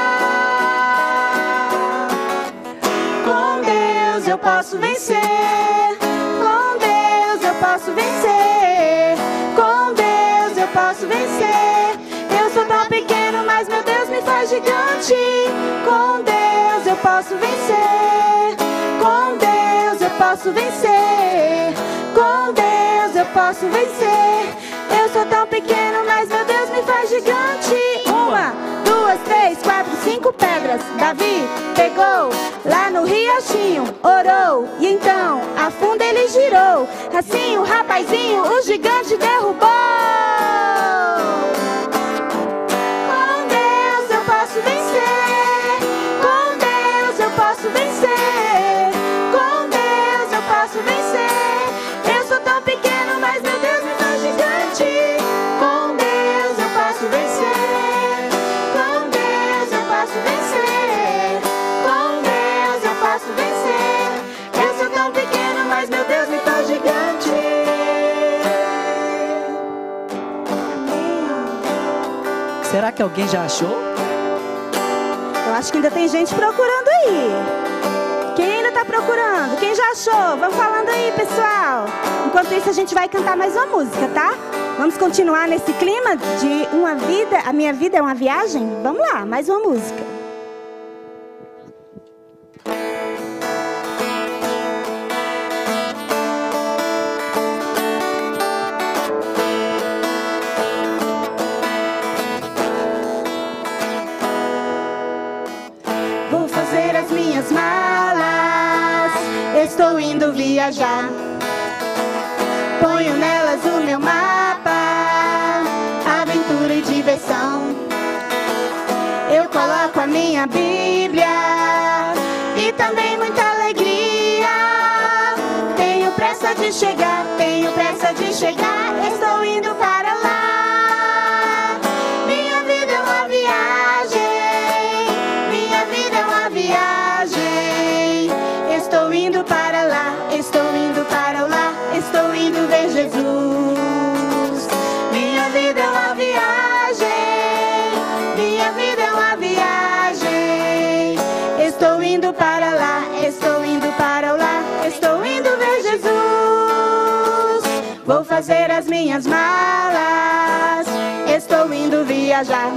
[SPEAKER 15] Com Deus eu posso vencer. Com Deus eu posso vencer. Com Deus eu posso vencer. Eu sou tão pequeno, mas meu Deus me faz gigante. Com Deus eu posso vencer. Com Deus eu posso vencer. Com Deus eu posso vencer. Eu sou tão pequeno, mas meu Deus me faz gigante. Uma, duas, três, quatro, cinco pedras. Davi pegou lá no riachinho, orou e então a funda ele girou. Assim o rapazinho, o gigante derrubou. Com Deus eu posso vencer. Com Deus eu posso vencer. Com Deus eu posso vencer. Eu sou tão pequeno, mas meu Deus me faz gigante. Com Deus eu posso vencer. Com Deus eu posso vencer. Com Deus eu posso vencer. Eu sou tão pequeno, mas meu Deus me faz gigante.
[SPEAKER 5] Será que alguém já achou?
[SPEAKER 15] Eu acho que ainda tem gente procurando aí. Quem ainda está procurando? Quem já achou? Vamos falando aí, pessoal. Enquanto isso, a gente vai cantar mais uma música, tá? Vamos continuar nesse clima de uma vida. A minha vida é uma viagem? Vamos lá, mais uma música. Vou fazer as minhas malas. Estou indo viajar. Ponho nelas o meu mapa, aventura e diversão. Eu coloco a minha Bíblia e também muita alegria. Tenho pressa de chegar, tenho pressa de chegar. Estou indo para lá. Minha vida é uma viagem. Minha vida é uma viagem. Estou indo para lá, estou indo para lá. Estou indo ver Jesus. Minha vida é uma viagem. Minha vida é uma viagem. Estou indo para lá. Estou indo para lá. Estou indo ver Jesus. Vou fazer as minhas malas. Estou indo viajar.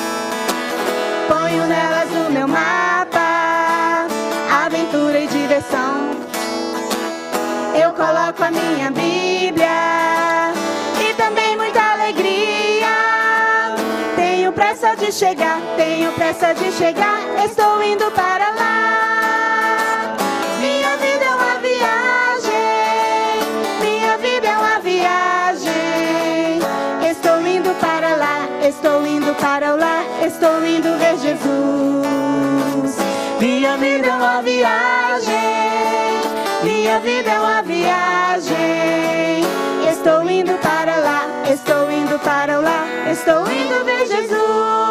[SPEAKER 15] Ponho nelas o meu mapa, aventura e diversão. Eu coloco a minha Bíblia e também muita alegria. Tenho pressa de chegar, tenho pressa de chegar. Estou indo para lá. Minha vida é uma viagem. Minha vida é uma viagem. Estou indo para lá, estou indo para lá. Estou indo ver Jesus. Minha vida é uma viagem. Minha vida é uma viagem. Estou indo para lá, estou indo para lá. Estou indo ver Jesus.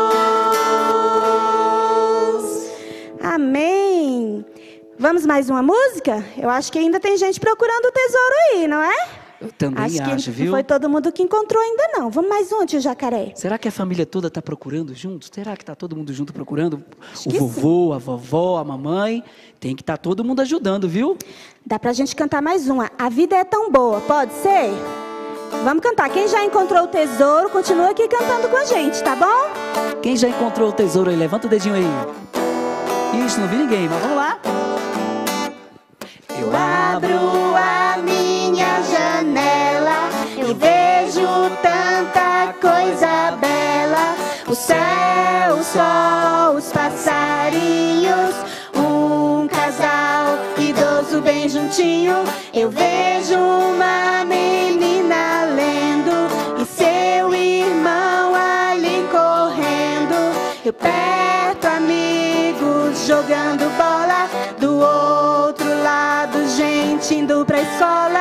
[SPEAKER 15] Amém. Vamos mais uma música? Eu acho que ainda tem gente procurando o tesouro aí, não é?
[SPEAKER 5] Eu também
[SPEAKER 15] acho,
[SPEAKER 5] acho,
[SPEAKER 15] que
[SPEAKER 5] viu?
[SPEAKER 15] Não foi todo mundo que encontrou ainda não. Vamos mais um, tio Jacaré.
[SPEAKER 5] Será que a família toda está procurando junto? Será que está todo mundo junto procurando?
[SPEAKER 15] Acho
[SPEAKER 5] O
[SPEAKER 15] que
[SPEAKER 5] vovô, a vovó, a mamãe. Tem que estar tá todo mundo ajudando, viu?
[SPEAKER 15] Dá pra gente cantar mais uma. A vida é tão boa, pode ser? Vamos cantar. Quem já encontrou o tesouro, continua aqui cantando com a gente, tá bom?
[SPEAKER 5] Quem já encontrou o tesouro aí, levanta o dedinho aí. Isso, não vi ninguém, mas vamos lá.
[SPEAKER 15] cantinho eu vejo uma menina lendo e seu irmão ali correndo. Eu perto, amigos jogando bola, do outro lado gente indo pra escola.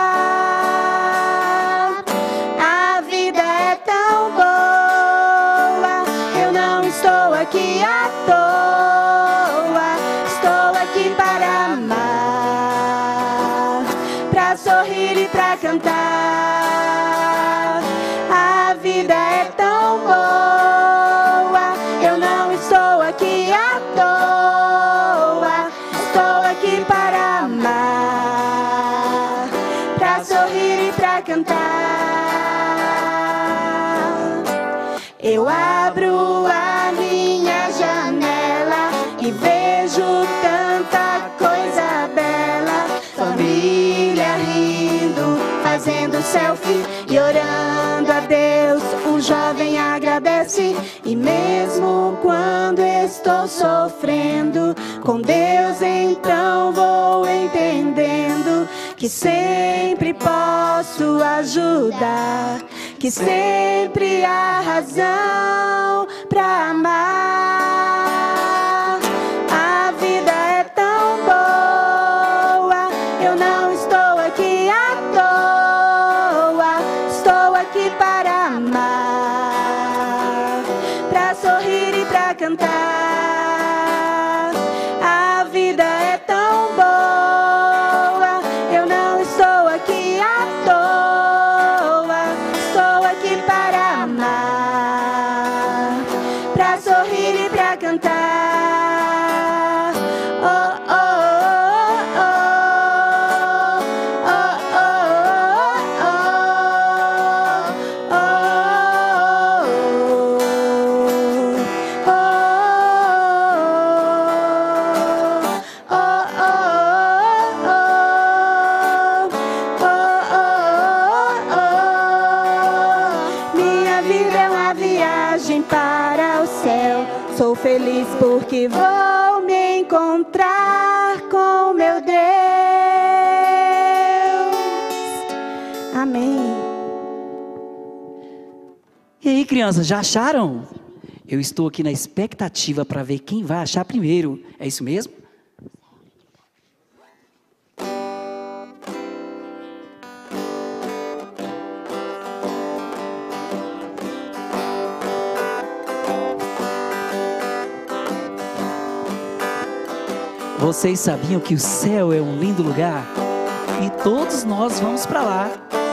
[SPEAKER 15] A vida é tão boa, eu não estou aqui à toa, estou aqui para amar, pra sorrir e pra cantar. A vida é tão boa, eu não estou aqui à toa, estou aqui para amar, pra sorrir e pra cantar. Eu abro a minha janela e vejo tanta coisa bela, família rindo, fazendo selfie e orando a Deus. O jovem agradece, e mesmo quando estou sofrendo com Deus, então vou entendendo que sempre posso ajudar, que sempre há razão pra amar. A vida é tão boa, eu não estou aqui à toa, estou aqui para amar, pra sorrir e pra cantar. A vida é tão boa, eu não estou aqui à toa, estou aqui para amar, pra sorrir e pra cantar. Oh, oh, oh, oh, oh, oh, oh, minha vida é uma viagem para o céu. Sou feliz porque vou me encontrar com meu Deus. Amém.
[SPEAKER 5] E aí, crianças, já acharam? Eu estou aqui na expectativa para ver quem vai achar primeiro. É isso mesmo? Vocês sabiam que o céu é um lindo lugar? E todos nós vamos para lá.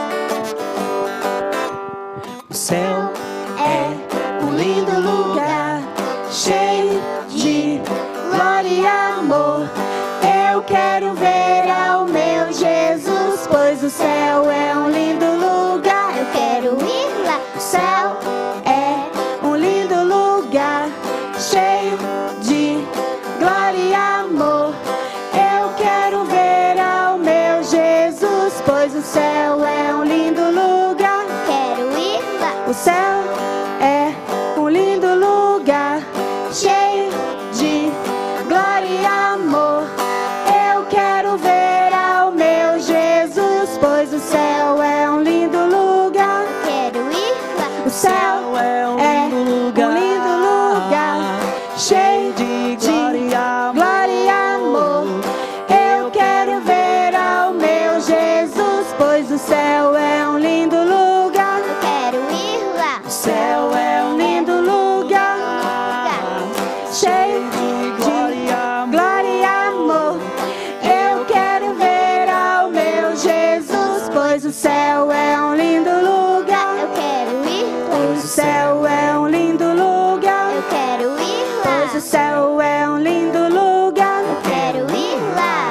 [SPEAKER 5] O céu
[SPEAKER 15] é um lindo lugar, cheio de glória e amor. Eu quero ver ao meu Jesus, pois o céu é um lindo lugar. Eu quero ir lá. O céu é um lindo lugar, cheio de glória e amor. Eu quero ver ao meu Jesus, pois o céu é um lindo lugar. Quero ir lá. O céu é um lindo lugar, cheio de glória e amor. Eu quero ver ao meu Jesus, pois o céu é um lindo lugar. Quero ir lá. O céu é um lindo lugar, cheio de glória e amor. Eu quero ver ao meu Jesus, pois o céu é um lindo lugar. Quero ir lá. O céu é um lindo lugar, cheio de glória e amor. Eu quero ver ao meu Jesus, pois o céu é um lindo lugar. Eu quero ir, pois o céu é um lindo lugar. Eu quero ir lá. Pois o céu é um lindo lugar. Eu quero ir lá.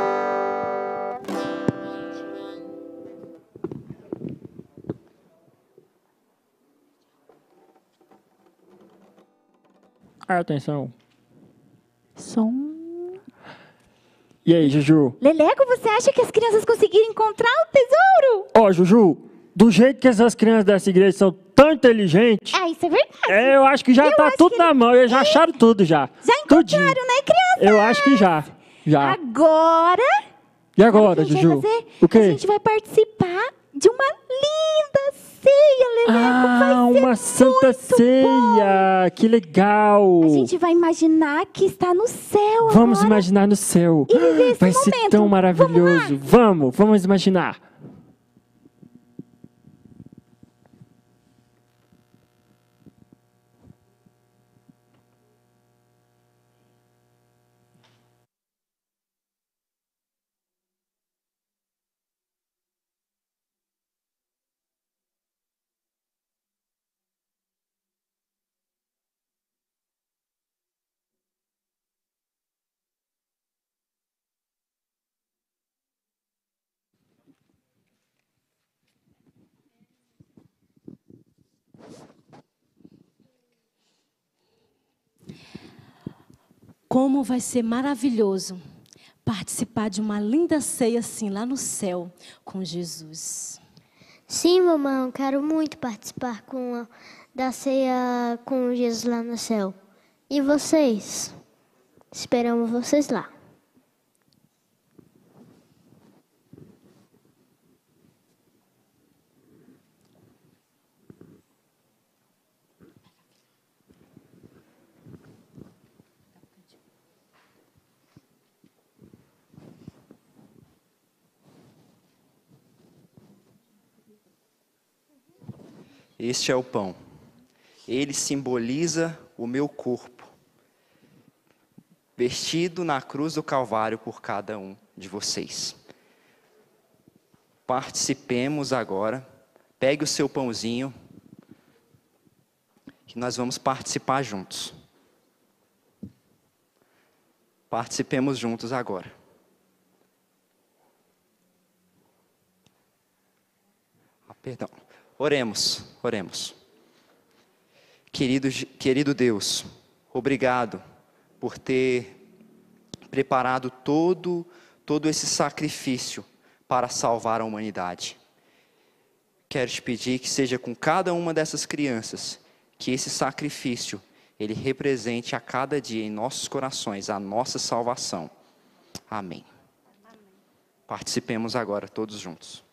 [SPEAKER 4] Atenção.
[SPEAKER 18] Som.
[SPEAKER 4] E aí, Juju?
[SPEAKER 18] Leleco, você acha que as crianças conseguiram encontrar o tesouro?
[SPEAKER 4] Ó, Juju, do jeito que essas crianças dessa igreja são tão inteligentes,
[SPEAKER 18] Ah, isso é verdade.
[SPEAKER 4] é, eu acho que já
[SPEAKER 18] Eu
[SPEAKER 4] tá
[SPEAKER 18] acho
[SPEAKER 4] tudo
[SPEAKER 18] que
[SPEAKER 4] na mão, eles já acharam tudo já.
[SPEAKER 18] Já
[SPEAKER 4] Tudinho.
[SPEAKER 18] encontraram, né, criança?
[SPEAKER 4] Eu acho que já, já.
[SPEAKER 18] Agora,
[SPEAKER 4] E agora,
[SPEAKER 18] Sabe o que a gente
[SPEAKER 4] Juju?
[SPEAKER 18] vai fazer?
[SPEAKER 4] O quê?
[SPEAKER 18] A gente vai participar de uma linda ceia, Leleco.
[SPEAKER 4] Ah,
[SPEAKER 18] vai ser
[SPEAKER 4] uma santa ceia! Que legal!
[SPEAKER 18] A gente vai imaginar que está no céu
[SPEAKER 4] Vamos
[SPEAKER 18] agora.
[SPEAKER 4] imaginar no céu.
[SPEAKER 18] E viver esse
[SPEAKER 4] Vai ser
[SPEAKER 18] momento.
[SPEAKER 4] tão maravilhoso. Vamos, vamos imaginar.
[SPEAKER 7] Como vai ser maravilhoso participar de uma linda ceia assim lá no céu com Jesus.
[SPEAKER 8] Sim, mamãe, eu quero muito participar com a, da ceia com Jesus lá no céu. E vocês? Esperamos vocês lá.
[SPEAKER 19] Este é o pão. Ele simboliza o meu corpo, vestido na cruz do Calvário por cada um de vocês. Participemos agora. Pegue o seu pãozinho, que nós vamos participar juntos. Participemos juntos agora. Ah, perdão. Oremos, oremos. Querido, querido Deus, obrigado por ter preparado todo, todo esse sacrifício para salvar a humanidade. Quero te pedir que seja com cada uma dessas crianças, que esse sacrifício, ele represente a cada dia em nossos corações a nossa salvação. Amém. Amém. Participemos agora todos juntos.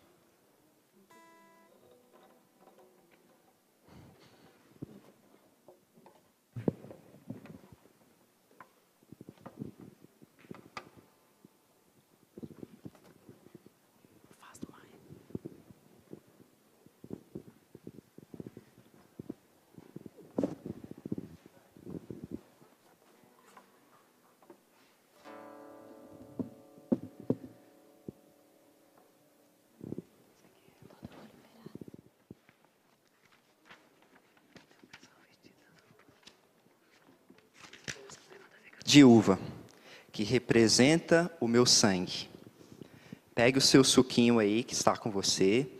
[SPEAKER 19] De uva, que representa o meu sangue. Pegue o seu suquinho aí que está com você.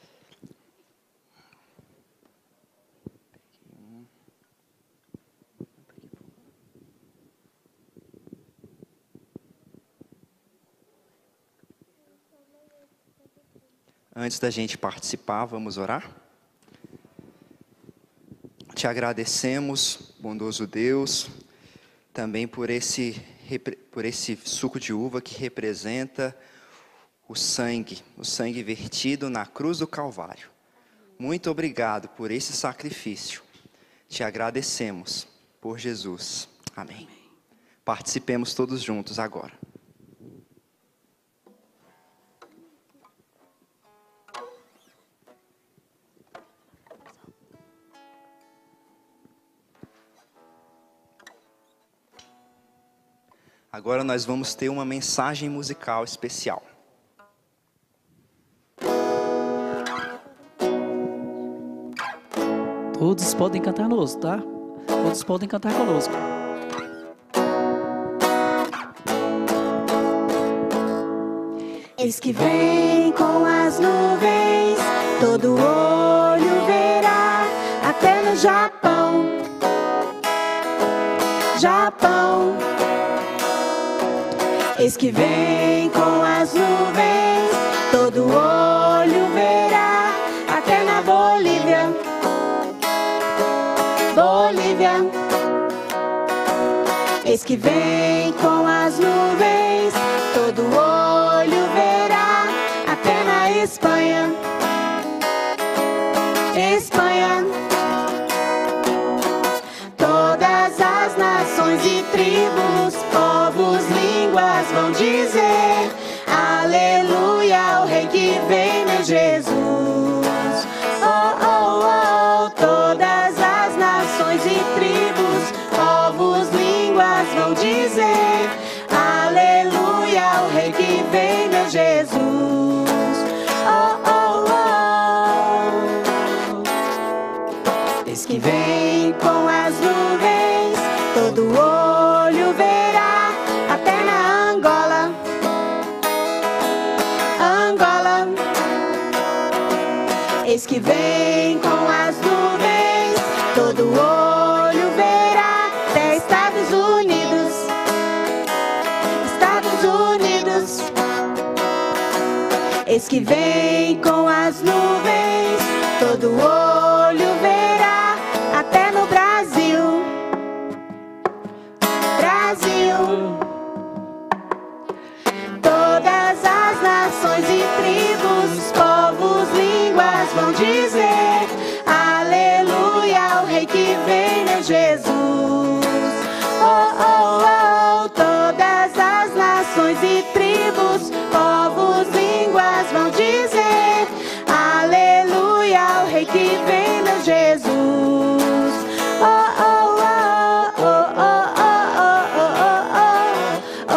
[SPEAKER 19] Antes da gente participar, vamos orar? Te agradecemos, bondoso Deus, também por esse, por esse suco de uva que representa o sangue, o sangue vertido na cruz do Calvário. Muito obrigado por esse sacrifício. Te agradecemos por Jesus. Amém. Participemos todos juntos agora. Agora nós vamos ter uma mensagem musical especial.
[SPEAKER 5] Todos podem cantar conosco, tá? Todos podem cantar conosco.
[SPEAKER 3] Eis que vem com as nuvens, todo olho verá, até no Japão. Japão. Eis que vem com as nuvens, todo olho verá, até na Bolívia. Bolívia. Eis que vem com as nuvens, todo olho verá. dizer aleluia ao Rei que vem, meu Jesus. Oh, oh, oh, todas as nações e tribos, povos, línguas vão dizer aleluia ao Rei que vem, meu Jesus. Oh, oh, oh. Eis que vem com as nuvens, todo olho verá, até na Angola, Angola. Eis que vem com as nuvens, todo olho verá, até Estados Unidos, Estados Unidos. Eis que vem com as nuvens, todo olho verá, até no Brasil, Brasil. Todas as nações e tribos, povos, línguas vão dizer aleluia ao Rei que vem, meu Jesus. Oh, oh, oh, todas as nações e tribos, povos, línguas vão dizer aleluia ao Rei que vem, meu Jesus. Oh, oh, oh, oh, oh, oh, oh, oh, oh,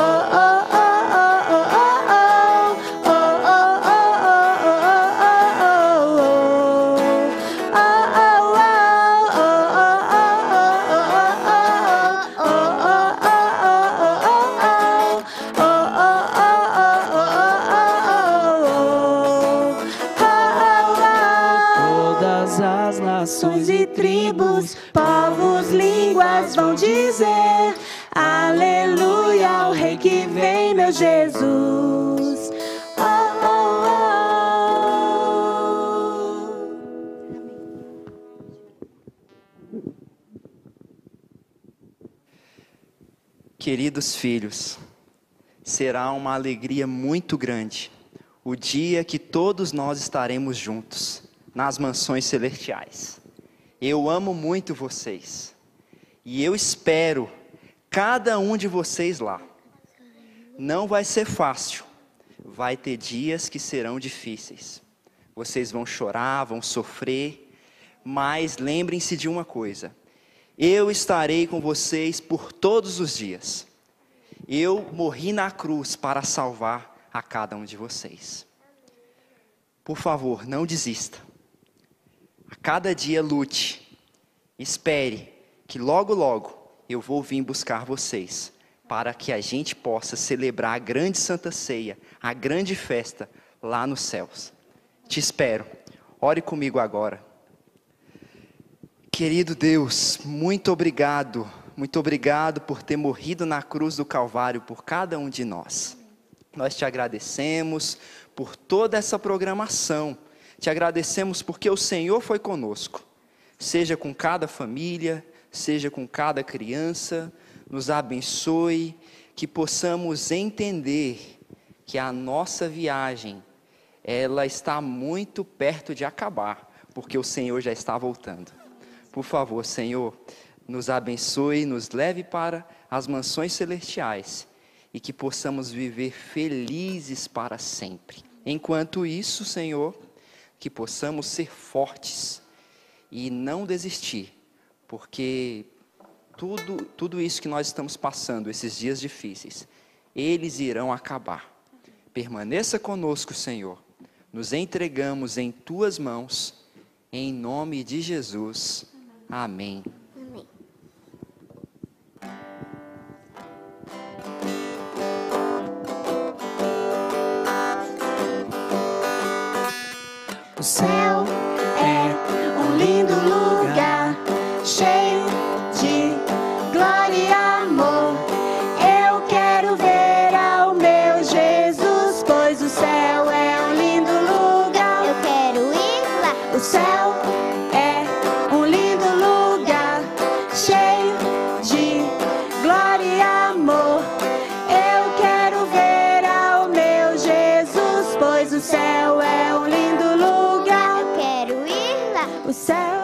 [SPEAKER 5] Todas as nações e tribos, povos, línguas vão dizer aleluia ao Rei que vem, meu Jesus. Oh, oh, oh.
[SPEAKER 19] Queridos filhos, será uma alegria muito grande o dia que todos nós estaremos juntos nas mansões celestiais. Eu amo muito vocês e eu espero cada um de vocês lá. Não vai ser fácil, vai ter dias que serão difíceis. Vocês vão chorar, vão sofrer, mas lembrem-se de uma coisa: eu estarei com vocês por todos os dias. Eu morri na cruz para salvar a cada um de vocês. Por favor, não desista. A cada dia lute. Espere que logo, logo eu vou vir buscar vocês, para que a gente possa celebrar a grande Santa Ceia, a grande festa lá nos céus. Te espero. Ore comigo agora. Querido Deus, muito obrigado, muito obrigado por ter morrido na cruz do Calvário por cada um de nós. Nós te agradecemos por toda essa programação. Te agradecemos porque o Senhor foi conosco. Seja com cada família, seja com cada criança, nos abençoe, que possamos entender que a nossa viagem, ela está muito perto de acabar, porque o Senhor já está voltando. Por favor, Senhor, nos abençoe, nos leve para as mansões celestiais e que possamos viver felizes para sempre. Enquanto isso, Senhor, que possamos ser fortes e não desistir, porque tudo, tudo isso que nós estamos passando, esses dias difíceis, eles irão acabar. Permaneça conosco, Senhor. Nos entregamos em Tuas mãos, em nome de Jesus. Amém.
[SPEAKER 8] Amém.
[SPEAKER 3] O céu é um lindo lugar, cheio de glória e amor. Eu quero ver ao meu Jesus, pois o céu é um lindo lugar.
[SPEAKER 8] Eu quero ir lá.
[SPEAKER 3] O céu é um lindo lugar, cheio de glória e amor. Eu quero ver ao meu Jesus, pois o céu é um lindo lugar.
[SPEAKER 8] Eu quero ir lá.
[SPEAKER 3] O céu